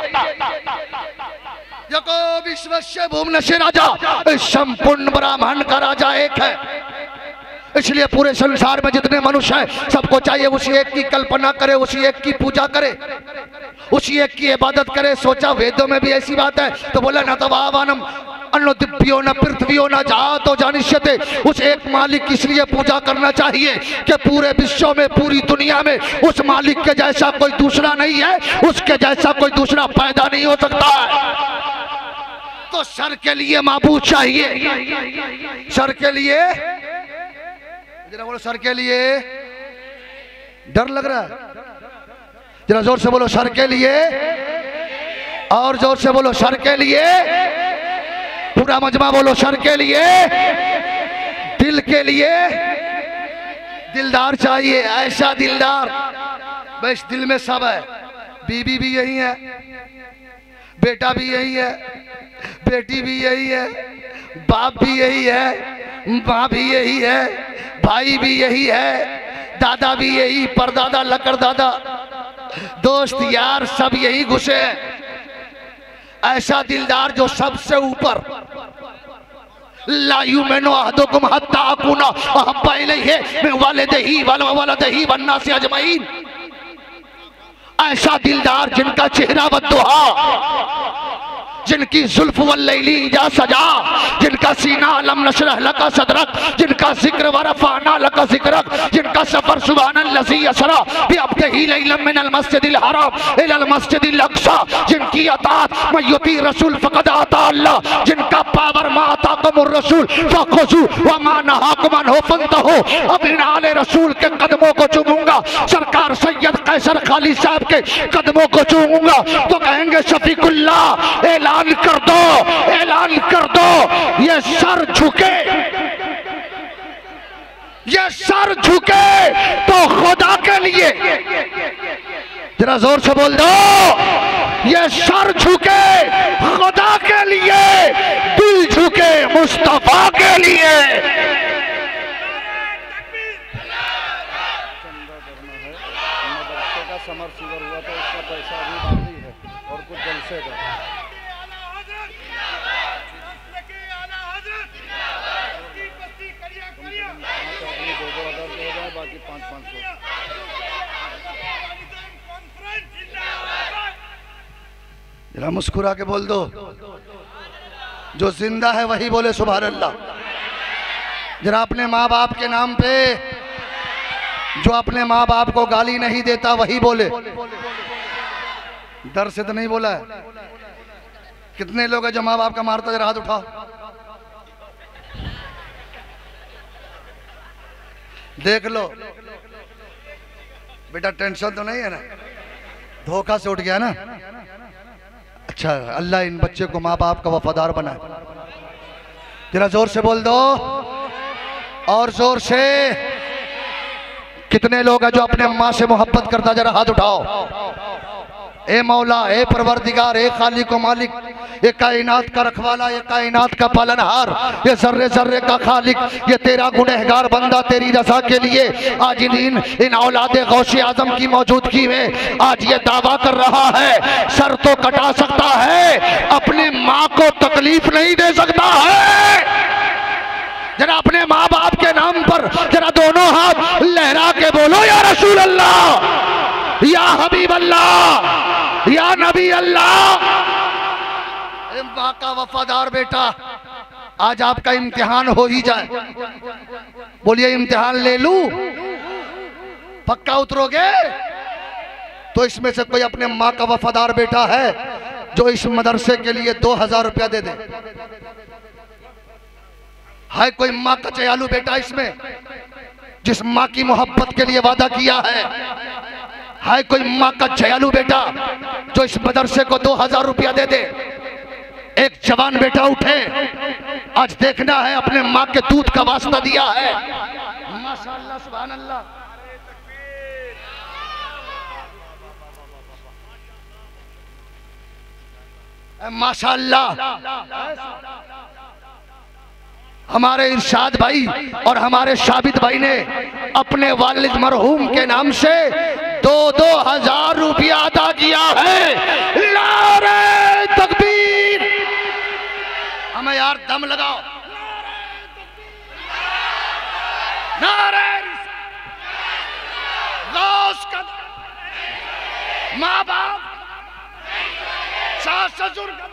यको विश्वस्य भुवनस्य राजा, संपूर्ण ब्रह्मांड का राजा एक है। इसलिए पूरे संसार में जितने मनुष्य हैं सबको चाहिए उसी एक की कल्पना करे, उसी एक की पूजा करे, उसी एक की इबादत करे। सोचा वेदों में भी ऐसी बात है तो बोला न तवावनम अन्नो दिप्यो न पृथ्वियो न जातो जानिष्यते। उस एक मालिक की इसलिए पूजा करना चाहिए कि पूरे विश्व में, पूरी दुनिया में उस मालिक के जैसा कोई दूसरा नहीं है, उसके जैसा कोई दूसरा पैदा नहीं हो सकता है। तो सर के लिए माबूद चाहिए, सर के लिए जरा बोलो, सर के लिए। डर लग रहा है? जरा जोर से बोलो, सर के लिए। और जोर से बोलो, सर के लिए। पूरा मजमा बोलो, सर के लिए। दिल के लिए दिलदार चाहिए, ऐसा दिलदार बस दिल में सब है। बीवी भी यही है, बेटा भी यही है, बेटी भी यही है, बाप भी यही है, माँ भी यही है, भाई भी यही है, दादा भी यही, परदादा, लकड़ दादा, दोस्त यार सब यही घुसे हैं। ऐसा दिलदार जो सबसे ऊपर। ला युमिनु अहदुकुम हत्ता अकूना अहब्बा इलैहि मिन वालिदिही व वलदिही वन्नासि अजमईन। ऐसा दिलदार जिनका चेहरा वद्दुहा, जिनकी जुल्फ वल्लैली इजा सजा, जिनका सीना अलम नशरह लका सदरक, जिनका जिक्र वरफाना लका जिक्रक, जिनका सफर सुब्हानल्लज़ी असरा बिअब्दिही लैलन मिनल मस्जिदिल हराम इलल मस्जिदिल अक़सा, जिनकी अताअत मन युती रसूल फ़क़द अता अल्लाह, जिनका पावर मा अताकुमुर रसूल फ़ख़ुज़ू व मा नहाकुम अन्हु फ़न्तहू। अब इन आले रसूल के कदमों को चूमूंगा, सरकार सैयद कैसर खाली साहब के कदमों को चूमूंगा तो कहेंगे शफीकुल्लाह ऐलान कर दो, ऐलान कर दो, ये सर झुके, ये सर झुके तो खुदा के लिए, जरा जोर से बोल दो, ये सर झुके खुदा के लिए, दिल झुके मुस्तफा के लिए। समर सीवर हुआ था, उसका पैसा अभी बाकी है और कुछ जलसे का। दो दो हजार हो जाए, बाकी पाँच पाँच सौ। जरा मुस्कुरा के बोल दो, जो जिंदा है वही बोले सुभान अल्लाह। जरा अपने माँ बाप के नाम पे, जो अपने माँ बाप को गाली नहीं देता वही बोले। डर से तो नहीं बोला है। कितने लोग हैं जो माँ बाप का मारता, जरा हाथ उठाओ। देख लो बेटा, टेंशन तो नहीं है ना, धोखा से उठ गया ना। अच्छा, अल्लाह इन बच्चे को माँ बाप का वफादार बनाए। जरा जोर से बोल दो, और जोर से। कितने लोग हैं जो अपने माँ से मोहब्बत करता, जरा हाथ उठाओ। ए मौला, ए परवरदिगार, ए खालिक व मालिक, ये कायनात का रखवाला, ये कायनात का पालनहार, ये जर्रे जर्रे का खालिक, ये तेरा गुनहगार बंदा तेरी रजा के लिए आज इन इन औलादे गौसे आजम की मौजूदगी में आज ये दावा कर रहा है, सर तो कटा सकता है, अपनी माँ को तकलीफ नहीं दे सकता है। जरा अपने माँ बाप के नाम पर जरा दोनों हाथ लहरा के बोलो, या रसूल अल्लाह, या हबीब अल्लाह, या नबी अल्लाह। माँ का वफादार बेटा, आज आपका इम्तिहान हो ही जाए। बोलिए, इम्तिहान ले लूं? पक्का उतरोगे? तो इसमें से कोई अपने माँ का वफादार बेटा है जो इस मदरसे के लिए दो हजार रुपया दे दे? है कोई माँ का चयालू बेटा इसमें, जिस माँ की मोहब्बत के लिए वादा किया है? है कोई माँ का चयालू बेटा जो इस मदरसे को दो हजार रुपया दे दे? एक जवान बेटा उठे, आज देखना है अपने माँ के दूध का वास्ता दिया है। माशाअल्लाह, सुभान अल्लाह। माशाअल्लाह, हमारे इरशाद भाई और हमारे शाबिद भाई ने अपने वालिद मरहूम के नाम से दो दो हजार रुपया अदा किया है। नारे तकबीर। हमें यार दम लगाओ। नारे गौस का, माँ बाप, सास ससुर का।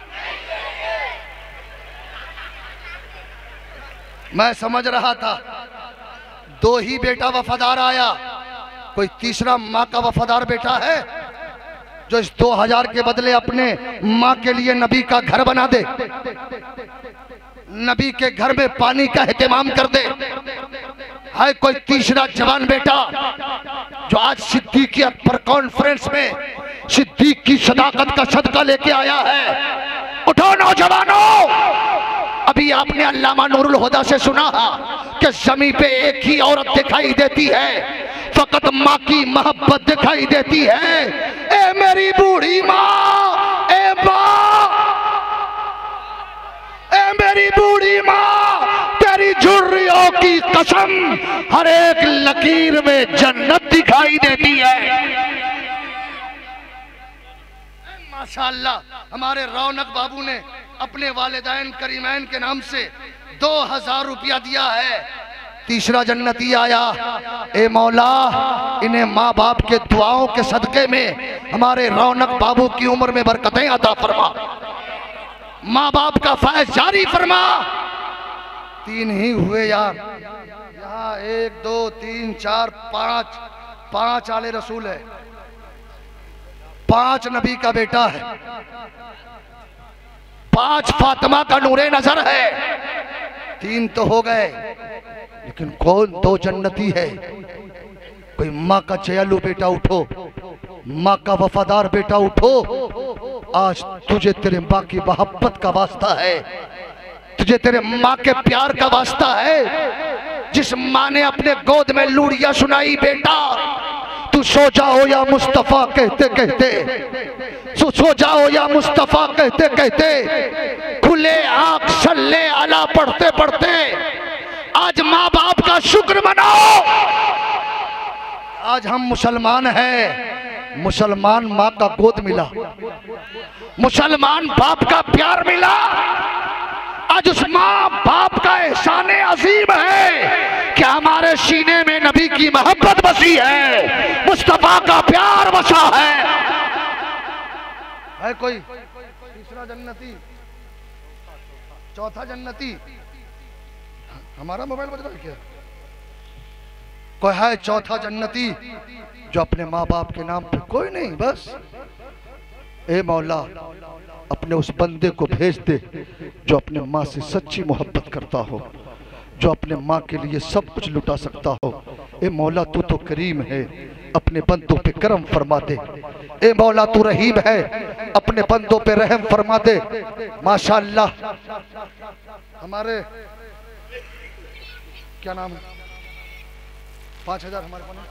मैं समझ रहा था दो ही बेटा वफादार आया, कोई तीसरा माँ का वफादार बेटा है जो इस दो हजार के बदले अपने माँ के लिए नबी का घर बना दे, नबी के घर में पानी का एहतमाम कर दे। है कोई तीसरा जवान बेटा जो आज सिद्दीकियत पर कॉन्फ्रेंस में सिद्दीक की सदाकत का सदका लेके आया है? उठो नौजवानों। अभी आपने अल्लामा नूरुल हुदा से सुना कि जमी पे एक ही औरत दिखाई देती है, फकत माँ की मोहब्बत दिखाई देती है। ए मेरी बूढ़ी माँ, ए माँ, ए मेरी बूढ़ी माँ, तेरी झुर्रियों की कसम हर एक लकीर में जन्नत दिखाई देती है। माशाअल्लाह, हमारे रौनक बाबू ने अपने वालिदैन करीमैन के नाम से दो हजार रुपया दिया है। तीसरा जन्नती आया। ए मौला, इन्हें माँ बाप के दुआओं के सदके में हमारे रौनक बाबू की उम्र में बरकतें अता फरमा, माँ बाप का फैज जारी फरमा। तीन ही हुए यार, यहाँ एक दो तीन चार पांच, पांच आले रसूल है, पांच नबी का बेटा है, पांच फातिमा का नूरे नजर है। तीन तो हो गए, लेकिन कौन दो जन्नती है? कोई माँ का चयालू बेटा उठो, माँ का वफादार बेटा उठो। आज तुझे तेरे माँ की मोहब्बत का वास्ता है, तुझे तेरे माँ के प्यार का वास्ता है। जिस माँ ने अपने गोद में लूड़िया सुनाई, बेटा तू सो जाओ या मुस्तफा कहते कहते, सो सो जाओ या मुस्तफा कहते कहते, खुले आंख सल्ले अला पढ़ते पढ़ते आज माँ बाप का शुक्र मनाओ। आज हम मुसलमान हैं, मुसलमान माँ का गोद मिला, मुसलमान बाप का प्यार मिला। आज उस माँ बाप का एहसान अजीम है कि हमारे सीने में नबी की मोहब्बत बसी है, मुस्तफा का प्यार बसा है। है कोई तीसरा जन्नती, चौथा जन्नती? हमारा मोबाइल बज रहा है क्या? कोई है चौथा जन्नती जो अपने माँ बाप के नाम पे? कोई नहीं। बस ए मौला अपने उस बंदे को भेज दे जो अपने माँ से सच्ची मोहब्बत करता हो, जो अपने माँ के लिए सब कुछ लुटा सकता हो। ए मौला तू तो करीम है, अपने बंदों पे करम फरमा दे। ए मौला तू रहीम है, अपने बंदों पे रहम फरमा दे। माशाअल्लाह हमारे क्या नाम है, पांच हजार हमारे पास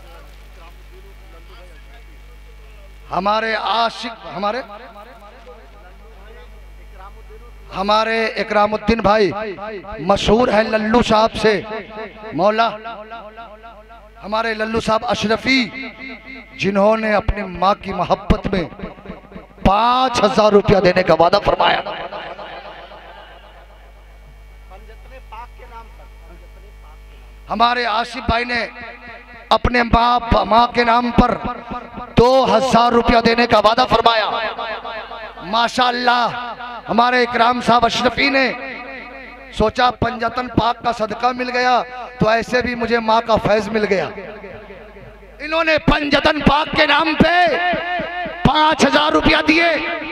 हमारे आशिक, हमारे हमारे इकरामुद्दीन भाई मशहूर है लल्लू साहब से। मौला हमारे लल्लू साहब अशरफी, जिन्होंने अपनी माँ की मोहब्बत में पांच हजार रुपया देने का वादा फरमाया। हमारे आसिफ भाई ने अपने माँ माँ के नाम पर दो हजार रुपया देने का वादा फरमाया। माशाअल्लाह हमारे इकराम साहब अशरफी ने सोचा पंजतन पाक का सदका मिल गया तो ऐसे भी मुझे माँ का फैज मिल गया। इन्होंने पंजतन पाक के नाम पे पांच हजार रुपया दिए।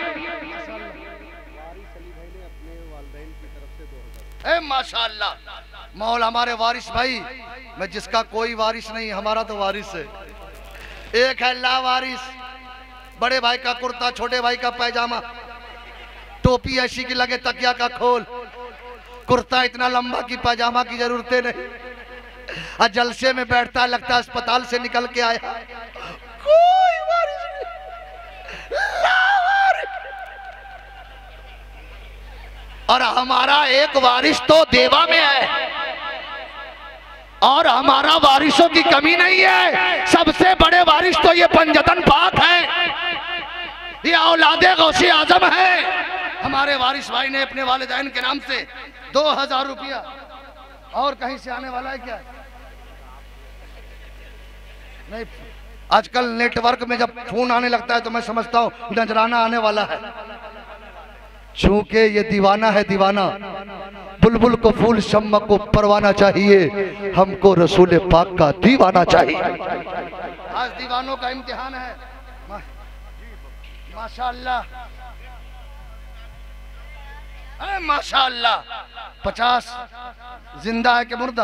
ए माशाअल्लाह मौला हमारे वारिस भाई, मैं जिसका कोई वारिस नहीं, हमारा तो वारिस है। एक है ला वारिस, बड़े भाई का कुर्ता, छोटे भाई का पैजामा, टोपी ऐसी की लगे तकिया का खोल, कुर्ता इतना लंबा कि पैजामा की जरूरतें नहीं, और जलसे में बैठता लगता अस्पताल से निकल के आया। कोई वारिस नहीं, ला वारिस। और हमारा एक वारिस तो देवा में है, और हमारा वारिसों की कमी नहीं है। सबसे बड़े वारिस तो ये पंजतन पाक है, ये औलादे गौसे आजम है। हमारे वारिस भाई ने अपने वालिदैन के नाम से दो हजार रुपया, और कहीं से आने वाला है क्या? नहीं, आजकल नेटवर्क में जब फोन आने लगता है तो मैं समझता हूँ नजराना आने वाला है। चूंकि ये दीवाना है दीवाना, बुलबुल को फूल शम्मा को परवाना चाहिए, हमको रसूल पाक का दीवाना चाहिए। आज दीवानों का इम्तिहान है। मा, माशाअल्लाह माशाअल्लाह। पचास जिंदा है कि मुर्दा?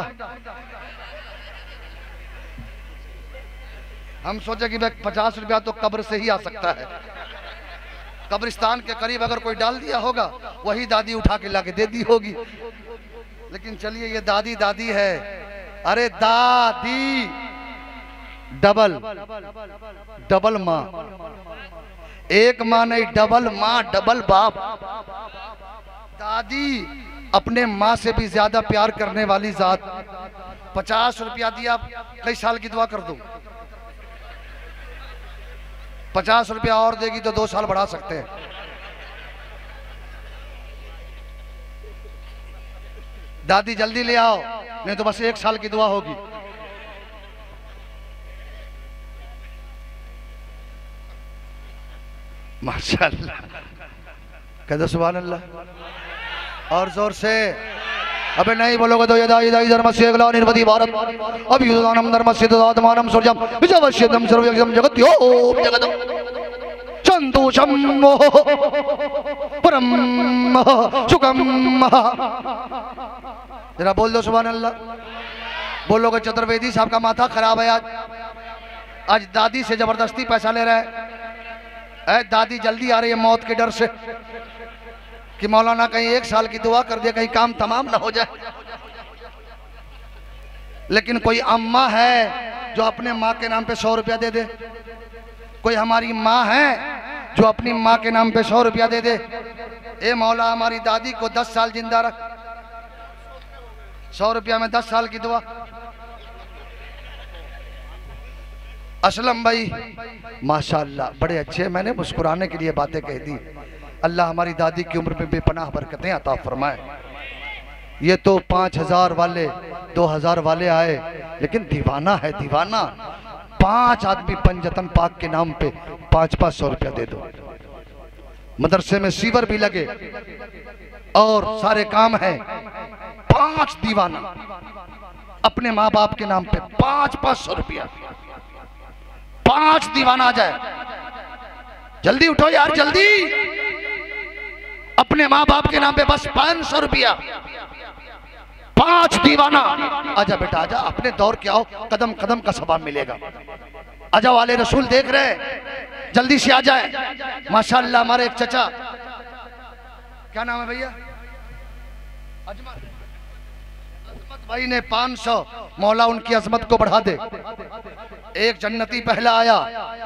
हम सोचे कि भाई पचास रुपया तो कब्र से ही आ सकता है, कब्रिस्तान के करीब अगर कोई डाल दिया होगा वही दादी उठा के लाके दे दी होगी। लेकिन चलिए ये दादी दादी है, अरे दादी डबल डबल माँ, एक माँ नहीं डबल माँ, डबल बाप। दादी अपने माँ से भी ज्यादा प्यार करने वाली जात। पचास रुपया दिया, कई साल की दुआ कर दो। पचास रुपया और देगी तो दो साल बढ़ा सकते हैं। दादी जल्दी ले आओ, नहीं तो बस एक साल की दुआ होगी। माशाअल्लाह, कह दो सुभान अल्लाह और जोर से। अबे नहीं बोलोगे तो यदा यदा धर्म से अगला निर्वधि भारत अभियुदानम धर्म से दातमानम सूर्यम विजयवश्यदम सर्वयज्ञम जगत्यो जगतम संतोषम परम सुखम। जरा बोल दो सुभान अल्लाह। बोलोगे चतुर्वेदी साहब का माथा खराब है, आज आज दादी से जबरदस्ती पैसा ले रहा है। ऐ दादी जल्दी आ रही है मौत के डर से कि मौलाना कहीं एक साल की दुआ कर दे, कहीं काम तमाम ना हो जाए। लेकिन कोई अम्मा है जो अपने माँ के नाम पे सौ रुपया दे दे? कोई हमारी माँ है जो अपनी माँ के नाम पे सौ रुपया दे दे? ए मौला हमारी दादी को दस साल जिंदा रख। सौ रुपया में दस साल की दुआ। असलम भाई माशाअल्लाह बड़े अच्छे, मैंने मुस्कुराने के लिए बातें कह दी। अल्लाह हमारी दादी की उम्र में बेपनाह बरकतें अता फरमाए। ये तो पाँच हजार वाले दो हजार वाले आए, लेकिन दीवाना है दीवाना। पांच आदमी पंजतन पाक के नाम पे पांच पांच सौ रुपया दे दो। मदरसे में सीवर भी लगे और सारे काम है। पांच दीवाना अपने माँ बाप के नाम पे पांच पांच सौ रुपया। पांच दीवाना आ जाए, जल्दी उठो यार जल्दी। अपने माँ बाप के नाम पे बस पांच सौ रुपया। पांच दीवाना। आजा बेटा आजा, अपने दौर के आओ, कदम कदम का सवाब मिलेगा। आजा वाले रसूल देख रहे हैं, जल्दी से आ जाए। माशाअल्लाह हमारे एक चचा, क्या नाम है भैया? अजमत। अजमत भाई ने पांच सौ, मौला उनकी अजमत को बढ़ा दे। एक जन्नती पहला आया,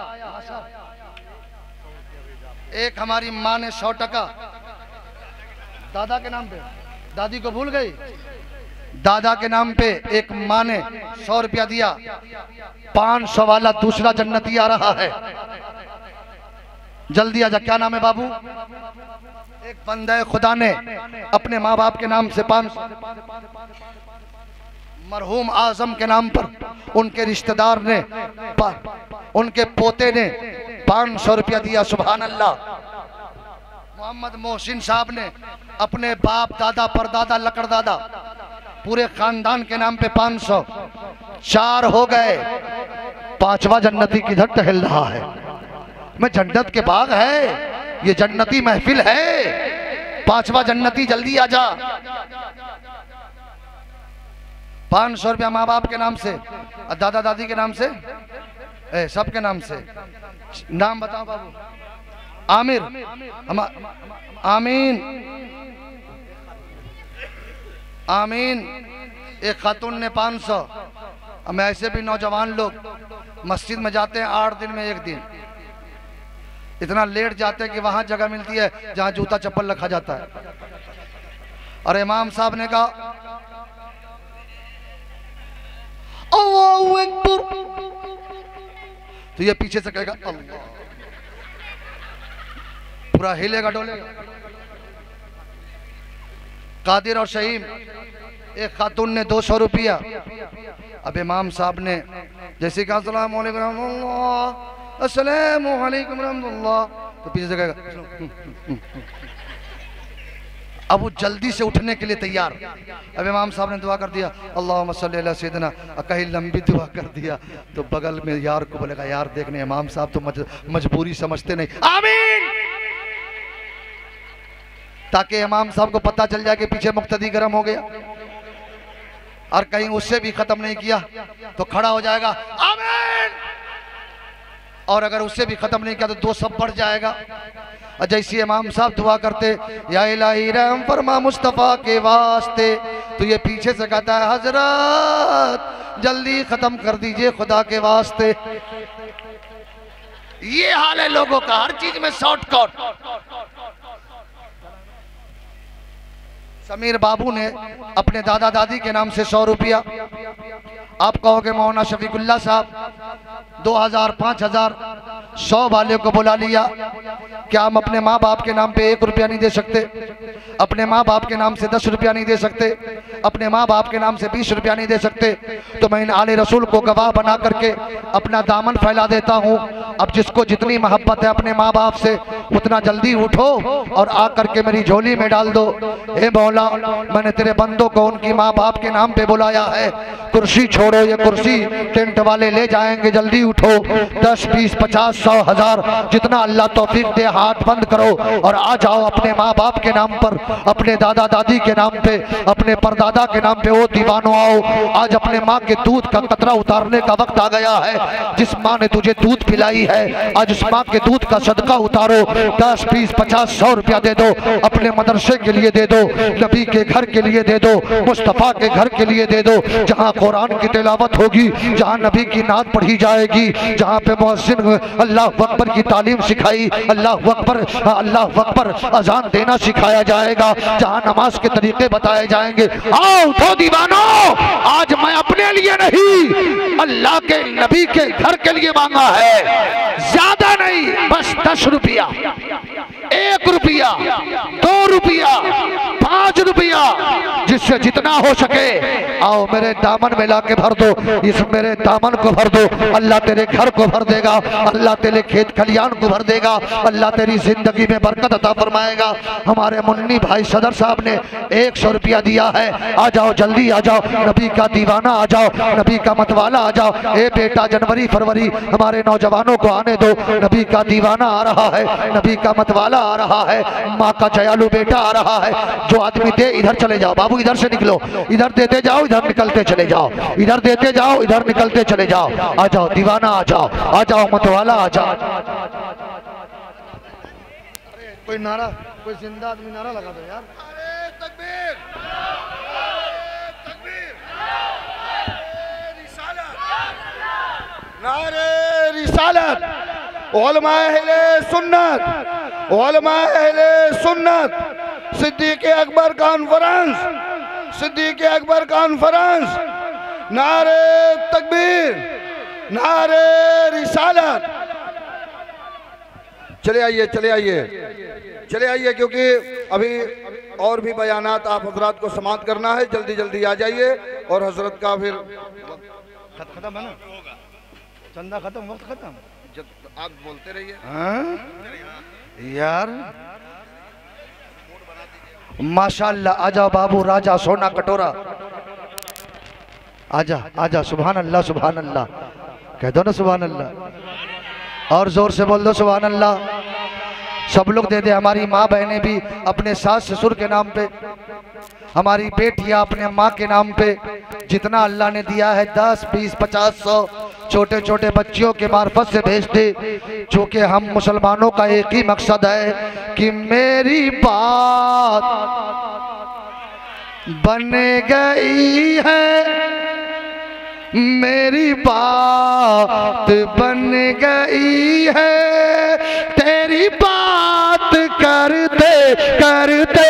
एक हमारी माँ ने सौ टका दादा के नाम पे, दादी को भूल गई, दादा के नाम पे एक माँ ने सौ रुपया दिया। पांच सौ वाला दूसरा जन्नती आ रहा है, जल्दी आजा। क्या नाम है बाबू? एक बंदे खुदा ने अपने माँ बाप के नाम से पांच सौ, मरहूम आजम के नाम पर उनके रिश्तेदार ने, उनके पोते ने पांच सौ रुपया दिया। सुभान अल्लाह। मोहम्मद मोहसिन साहब ने अपने बाप दादा परदादा लकड़दादा पूरे खानदान के नाम पे पांच सौ। चार हो गए, पांचवा जन्नती किधर टहल रहा है? मैं जन्नत के बाग है, ये जन्नती महफिल है। पांचवा जन्नती जल्दी आजा। पांच सौ रुपया माँ बाप के नाम से, दादा दादी के नाम से, ए, सबके नाम से। नाम बताओ बाबू। आमिर, आमीन आमीन। एक खातून ने पाँच सौ। हम ऐसे भी नौजवान लोग मस्जिद में जाते हैं आठ दिन में एक दिन, इतना लेट जाते हैं कि वहां जगह मिलती है जहां जूता चप्पल रखा जाता है। और इमाम साहब ने कहा अल्लाहू अकबर, तो ये पीछे से कहेगा अल्लाह, पूरा हिलेगा डोलेगा। कादिर और शहीम, एक खातून ने दो सौ रुपया। अब इमाम साहब ने जैसे कहा अस्सलाम वालेकुम रहमतुल्लाह, अस्सलाम वालेकुम रहमतुल्लाह, तो पीछे से कहेगा। अब वो जल्दी से उठने के लिए तैयार। अब इमाम साहब ने दुआ कर दिया अल्लाहुम्मा सल्ली अला सय्यिदना, कहीं लंबी दुआ कर दिया तो बगल में यार को बोलेगा यार देखने इमाम साहब तो मज, मजबूरी समझते नहीं, आमीन, ताकि इमाम साहब को पता चल जाए कि पीछे मुक्तदी गर्म हो गया। और कहीं उससे भी खत्म नहीं किया तो खड़ा हो जाएगा आमीन, और अगर उससे भी खत्म नहीं किया तो दो सब बढ़ जाएगा। और जैसे इमाम साहब दुआ करते या इलाही रहम फरमा मुस्तफ़ा के वास्ते, तो ये पीछे से कहता है हजरत जल्दी खत्म कर दीजिए खुदा के वास्ते। ये हाल है लोगों का, हर चीज में शॉर्टकट। समीर बाबू ने अपने दादा दादी के नाम से सौ रुपया। आप कहोगे मौलाना शफीकुल्लाह साहब दो हजार पाँच हजार सौ वाले को बुला लिया, क्या हम अपने माँ बाप के नाम पे एक रुपया नहीं दे सकते? अपने माँ बाप के नाम से दस रुपया नहीं दे सकते? अपने माँ बाप के नाम से बीस रुपया नहीं दे सकते? तो मैं इन आले रसूल को गवाह बना करके अपना दामन फैला देता हूँ। अब जिसको जितनी मोहब्बत है अपने माँ बाप से, उतना जल्दी उठो और आ करके मेरी झोली में डाल दो। हे मौला, मैंने तेरे बंदों को उनकी माँ बाप के नाम पे बुलाया है। कुर्सी छोड़ो, ये कुर्सी टेंट वाले ले जाएंगे, जल्दी उठो। दस बीस पचास सौ हजार जितना अल्लाह तौफीक दे हाथ बंद करो और आ जाओ अपने माँ बाप के नाम पर, अपने दादा दादी के नाम पे, अपने परदादा के नाम पे। ओ दीवानो आओ, आज अपने माँ के दूध का कतरा उतारने का वक्त आ गया है। जिस माँ ने तुझे दूध पिलाई है, आज उस माँ के दूध का सदका उतारो। दस बीस पचास सौ रुपया दे दो, अपने मदरसे के लिए दे दो, नबी के घर के लिए दे दो, मुस्तफ़ा के घर के लिए दे दो, जहाँ कुरान की तिलावत होगी, जहाँ नबी की नात पढ़ी जाएगी, जहाँ पे मुअज्जिन अल्लाह अकबर की तालीम सिखाई, अल्लाह अकबर अल्लाह अकबर अजान देना सिखाया जाएगा, जहाँ नमाज के तरीके बताए जाएंगे। आओ तो दीवानो, आज मैं अपने लिए नहीं अल्लाह के नबी के घर के लिए मांगा है, ज्यादा नहीं, बस दस रुपया, एक रुपया, दो रुपया, पांच रुपया, जिससे जितना हो सके। आओ मेरे दामन में ला के भर दो, इस मेरे दामन को भर दो। अल्लाह तेरे घर को भर देगा, अल्लाह तेरे खेत खलियान को भर देगा, अल्लाह तेरी जिंदगी में बरकत अता फरमाएगा। हमारे मुन्नी भाई सदर साहब ने एक सौ रुपया दिया है। आ जाओ जल्दी आ जाओ, नबी का दीवाना आ जाओ, नबी का मतवाला आ जाओ। ए बेटा जनवरी फरवरी हमारे नौजवानों को आने दो, नबी का दीवाना आ रहा है, नबी का मतवाला आ रहा है, माँ का जयालु बेटा आ रहा है। जो आदमी दे इधर चले जाओ, बाबू इधर से निकलो, इधर देते जाओ, इधर निकलते चले जाओ, इधर देते जाओ, इधर निकलते चले जाओ। आ जाओ दीवाना आ जाओ, आ जाओ मतवाला आ जाओ। कोई नारा, कोई जिंदा आदमी नारा लगा दो यार। अरे तकबीर, तकबीर, नारे रिसालत, उलमा अहले सुन्नत, उलमा अहले सुन्नत, सिद्दीक़ अकबर कॉन्फ्रेंस, सिद्दीक़ अकबर कॉन्फ्रेंस, नारे तकबीर, नारे रिसालत। चले आइए, चले आइए, चले आइए, क्योंकि अभी और भी बयानात आप हजरात को समाप्त करना है। जल्दी जल्दी आ जाइए और हजरत का फिर खत्म है ना, चंदा खत्म, वक्त खत्म, जब आप बोलते रहिए। हाँ यार माशाल्लाह, आजा बाबू राजा सोना कटोरा, आजा आजा। सुभान अल्लाह, सुभान अल्लाह, कह दो ना सुभान अल्लाह, और जोर से बोल दो सुभान अल्लाह। सब लोग दे दे, हमारी माँ बहनें भी अपने सास ससुर के नाम पे, हमारी बेटियां अपने माँ के नाम पे, जितना अल्लाह ने दिया है दस बीस पचास सौ छोटे छोटे बच्चियों के मार्फत से भेज दे। चूँकि हम मुसलमानों का एक ही मकसद है कि मेरी बात बन गई है, मेरी बात बन गई है, तेरी बात करते करते।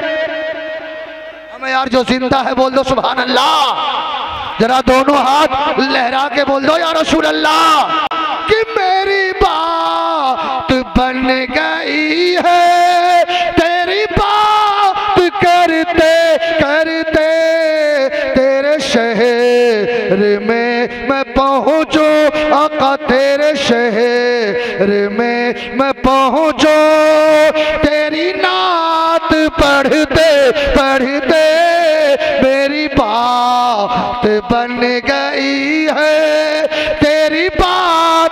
हमें यार जो जिंदा है बोल दो सुभान अल्लाह, जरा दोनों हाथ लहरा के बोल दो या रसूल अल्लाह, कि मेरी बात बन गई है, तेरी बात करते करते तेरे शहर में मैं पहुँचू, आका तेरे शहर में मैं पहुँचू, तेरी नात पढ़ते पढ़ते मेरी बात बन गई है, तेरी बात।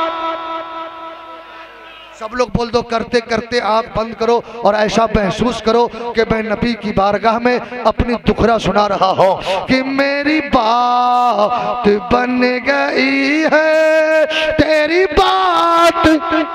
सब लोग बोल दो, करते करते आँख बंद करो और ऐसा महसूस करो कि मैं नबी की बारगाह में अपनी दुखरा सुना रहा हूँ कि मेरी बात बन गई है, तेरी बात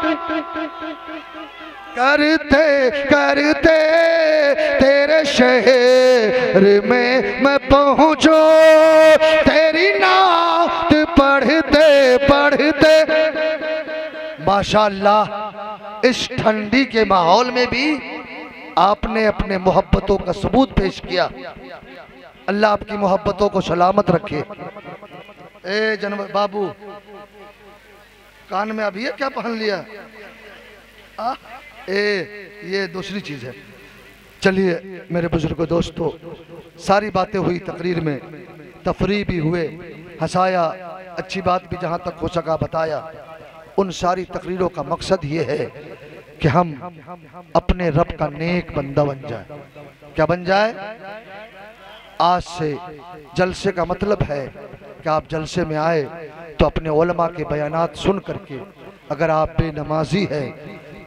करते करते तेरे शहर में मैं पहुँचू, तेरी नात पढ़ते पढ़ते। माशाअल्लाह, इस ठंडी के माहौल में भी आपने अपने मोहब्बतों का सबूत पेश किया। अल्लाह आपकी मोहब्बतों को सलामत रखे। ए जनवर बाबू, कान में अभी ये क्या पहन लिया? आ? ए ये दूसरी चीज है। चलिए मेरे बुजुर्गो दोस्तों, सारी बातें हुई तकरीर में, तफरी भी हुए, हंसाया, अच्छी बात भी जहाँ तक हो सका बताया। उन सारी तकरीरों का मकसद ये है कि हम अपने रब का नेक बंदा बन जाए। क्या बन जाए? आज से जलसे का मतलब है कि आप जलसे में आए तो अपने उलमा के बयानात सुन करके, अगर आप बेनमाजी है तो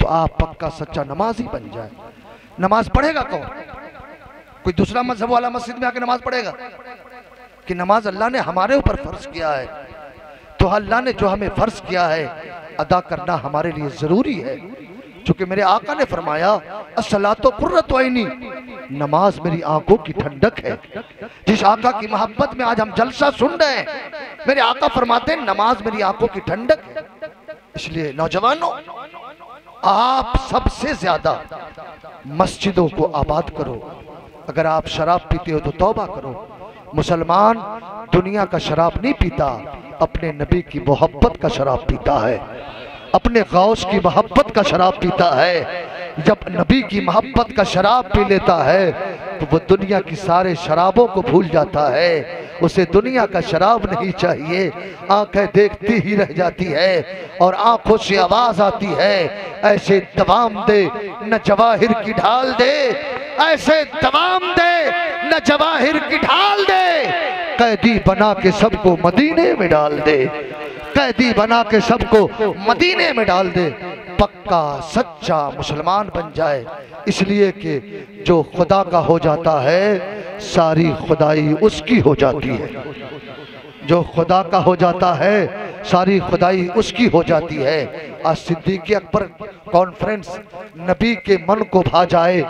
आप पक्का सच्चा नमाजी बन जाए। नमाज पढ़ेगा कौन? कोई दूसरा मजहब वाला मस्जिद में आके नमाज पढ़ेगा? कि नमाज अल्लाह ने हमारे ऊपर फर्ज किया है, तो अल्लाह ने जो हमें फर्ज किया है अदा करना हमारे लिए जरूरी है। क्योंकि मेरे आका ने फरमाया अस्सलातो कुर्रतु ऐनी, नमाज मेरी आंखों की ठंडक है। जिस आका की मोहब्बत में आज हम जलसा सुन रहे हैं, मेरे आका फरमाते हैं नमाज मेरी आंखों की ठंडक है। इसलिए नौजवानों, आप सबसे ज्यादा मस्जिदों को आबाद करो। अगर आप शराब पीते हो तो तौबा करो। मुसलमान दुनिया का शराब नहीं पीता, अपने नबी की मोहब्बत का शराब पीता है, अपने गौस की मोहब्बत का शराब पीता है। जब नबी की मोहब्बत का शराब पी लेता है तो वो दुनिया की सारे शराबों को भूल जाता है। उसे दुनिया का शराब नहीं चाहिए। आंखें देखती ही रह जाती है और आंखों से आवाज आती है, ऐसे दवाम दे न जवाहिर की ढाल दे, ऐसे दवाम दे न जवाहिर की ढाल दे, कैदी बना के सबको मदीने में डाल दे, कैदी बना के सबको मदीने में डाल दे। पक्का सच्चा मुसलमान बन जाए। इसलिए कि जो खुदा का हो जाता है सारी खुदाई उसकी हो जाती है। जो खुदा का हो जाता है सारी खुदाई उसकी हो जाती है। आज सिद्दीक़ अकबर कॉन्फ्रेंस नबी के मन को भा जाए,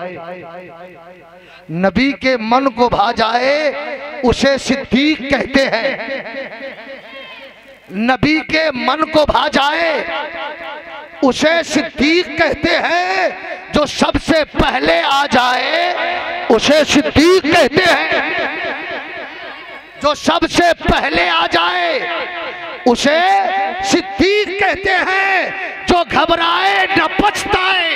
नबी के मन को भा जाए उसे सिद्दीक़ कहते हैं। नबी के मन को भा जाए उसे सिद्दीक़ कहते हैं। जो सबसे पहले आ जाए उसे सिद्दीक़ कहते हैं। जो सबसे पहले आ जाए उसे सिद्दीक़ कहते हैं। जो घबराए न पछताए,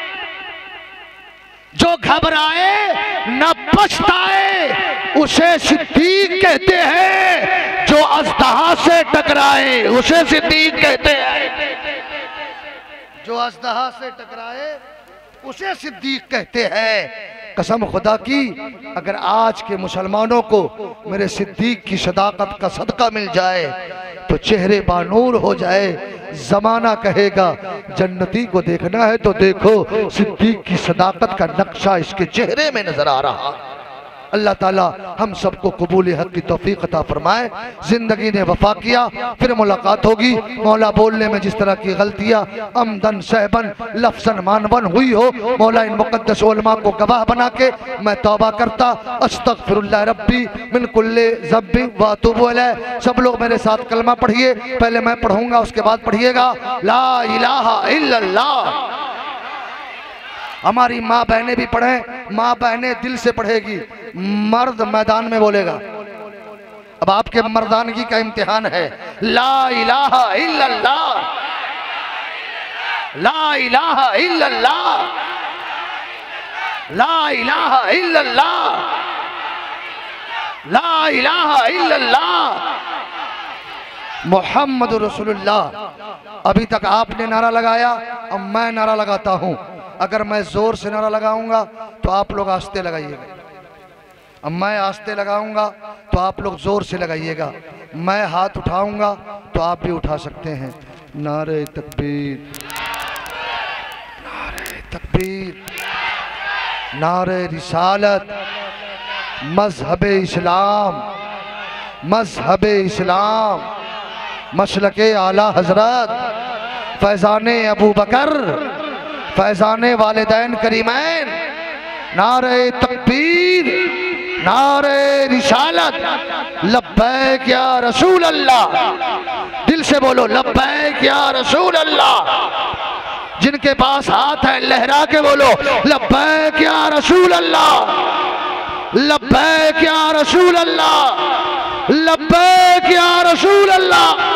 जो घबराए न पछताए उसे सिद्दीक़ कहते हैं। जो अज़दहा से टकराए उसे सिद्दीक़ कहते हैं। जो अज़दहा से टकराए उसे सिद्दीक़ कहते हैं। कसम खुदा की, अगर आज के मुसलमानों को मेरे सिद्दीक़ की सदाकत का सदका मिल जाए तो चेहरे बानूर हो जाए। जमाना कहेगा जन्नती को देखना है तो देखो, सिद्दीक़ की सदाकत का नक्शा इसके चेहरे में नजर आ रहा। अल्लाह ताला हम सबको कबूल हक की तौफीक अता फरमाए। जिंदगी ने वफा किया, फिर मुलाकात होगी। मौला बोलने में जिस तरह की गलतियाँ अमदन सहबन लफ्ज़न मानवन हुई हो, मौला इन मुक़द्दस उलमा को गवाह बना के मैं तौबा करता। अस्तग़फिरुल्लाह रब्बी मिन कुल्लि ज़ंबि व अतूबु अलैह। सब लोग मेरे साथ कलमा पढ़िए। पहले मैं पढ़ूंगा, उसके बाद पढ़िएगा ला इलाहा इल्लल्लाह। हमारी माँ बहनें भी पढ़ें, माँ बहनें दिल से पढ़ेगी, मर्द मैदान में बोलेगा। अब आपके मर्दानगी का इम्तिहान है। ला इलाहा इल्लल्लाह, ला इलाहा इल्लल्लाह, ला इलाहा इल्लल्लाह, ला इलाहा इल्लल्लाह मुहम्मद रसूलुल्लाह। अभी तक आपने नारा लगाया, अब मैं नारा लगाता हूं। अगर मैं जोर से नारा लगाऊंगा तो आप लोग आस्ते लगाइएगा, अब मैं आस्ते लगाऊंगा तो आप लोग जोर से लगाइएगा। मैं हाथ उठाऊंगा तो आप भी उठा सकते हैं। नारे तकबीर, नारे तकबीर, नारे रिसालत, मजहब इस्लाम, मजहब इस्लाम, मसलके आला हजरत, फैजाने अबू बकर, फैजाने वालिदैन करीमैन। नारे तकबीर, नारे रिसालत, लब्बैक या रसूल अल्लाह। दिल से बोलो लब्बैक या रसूल अल्लाह। जिनके पास हाथ है लहरा के बोलो लब्बैक या रसूल अल्लाह, लब्बैक या रसूल अल्लाह, लब्बैक या रसूल अल्लाह।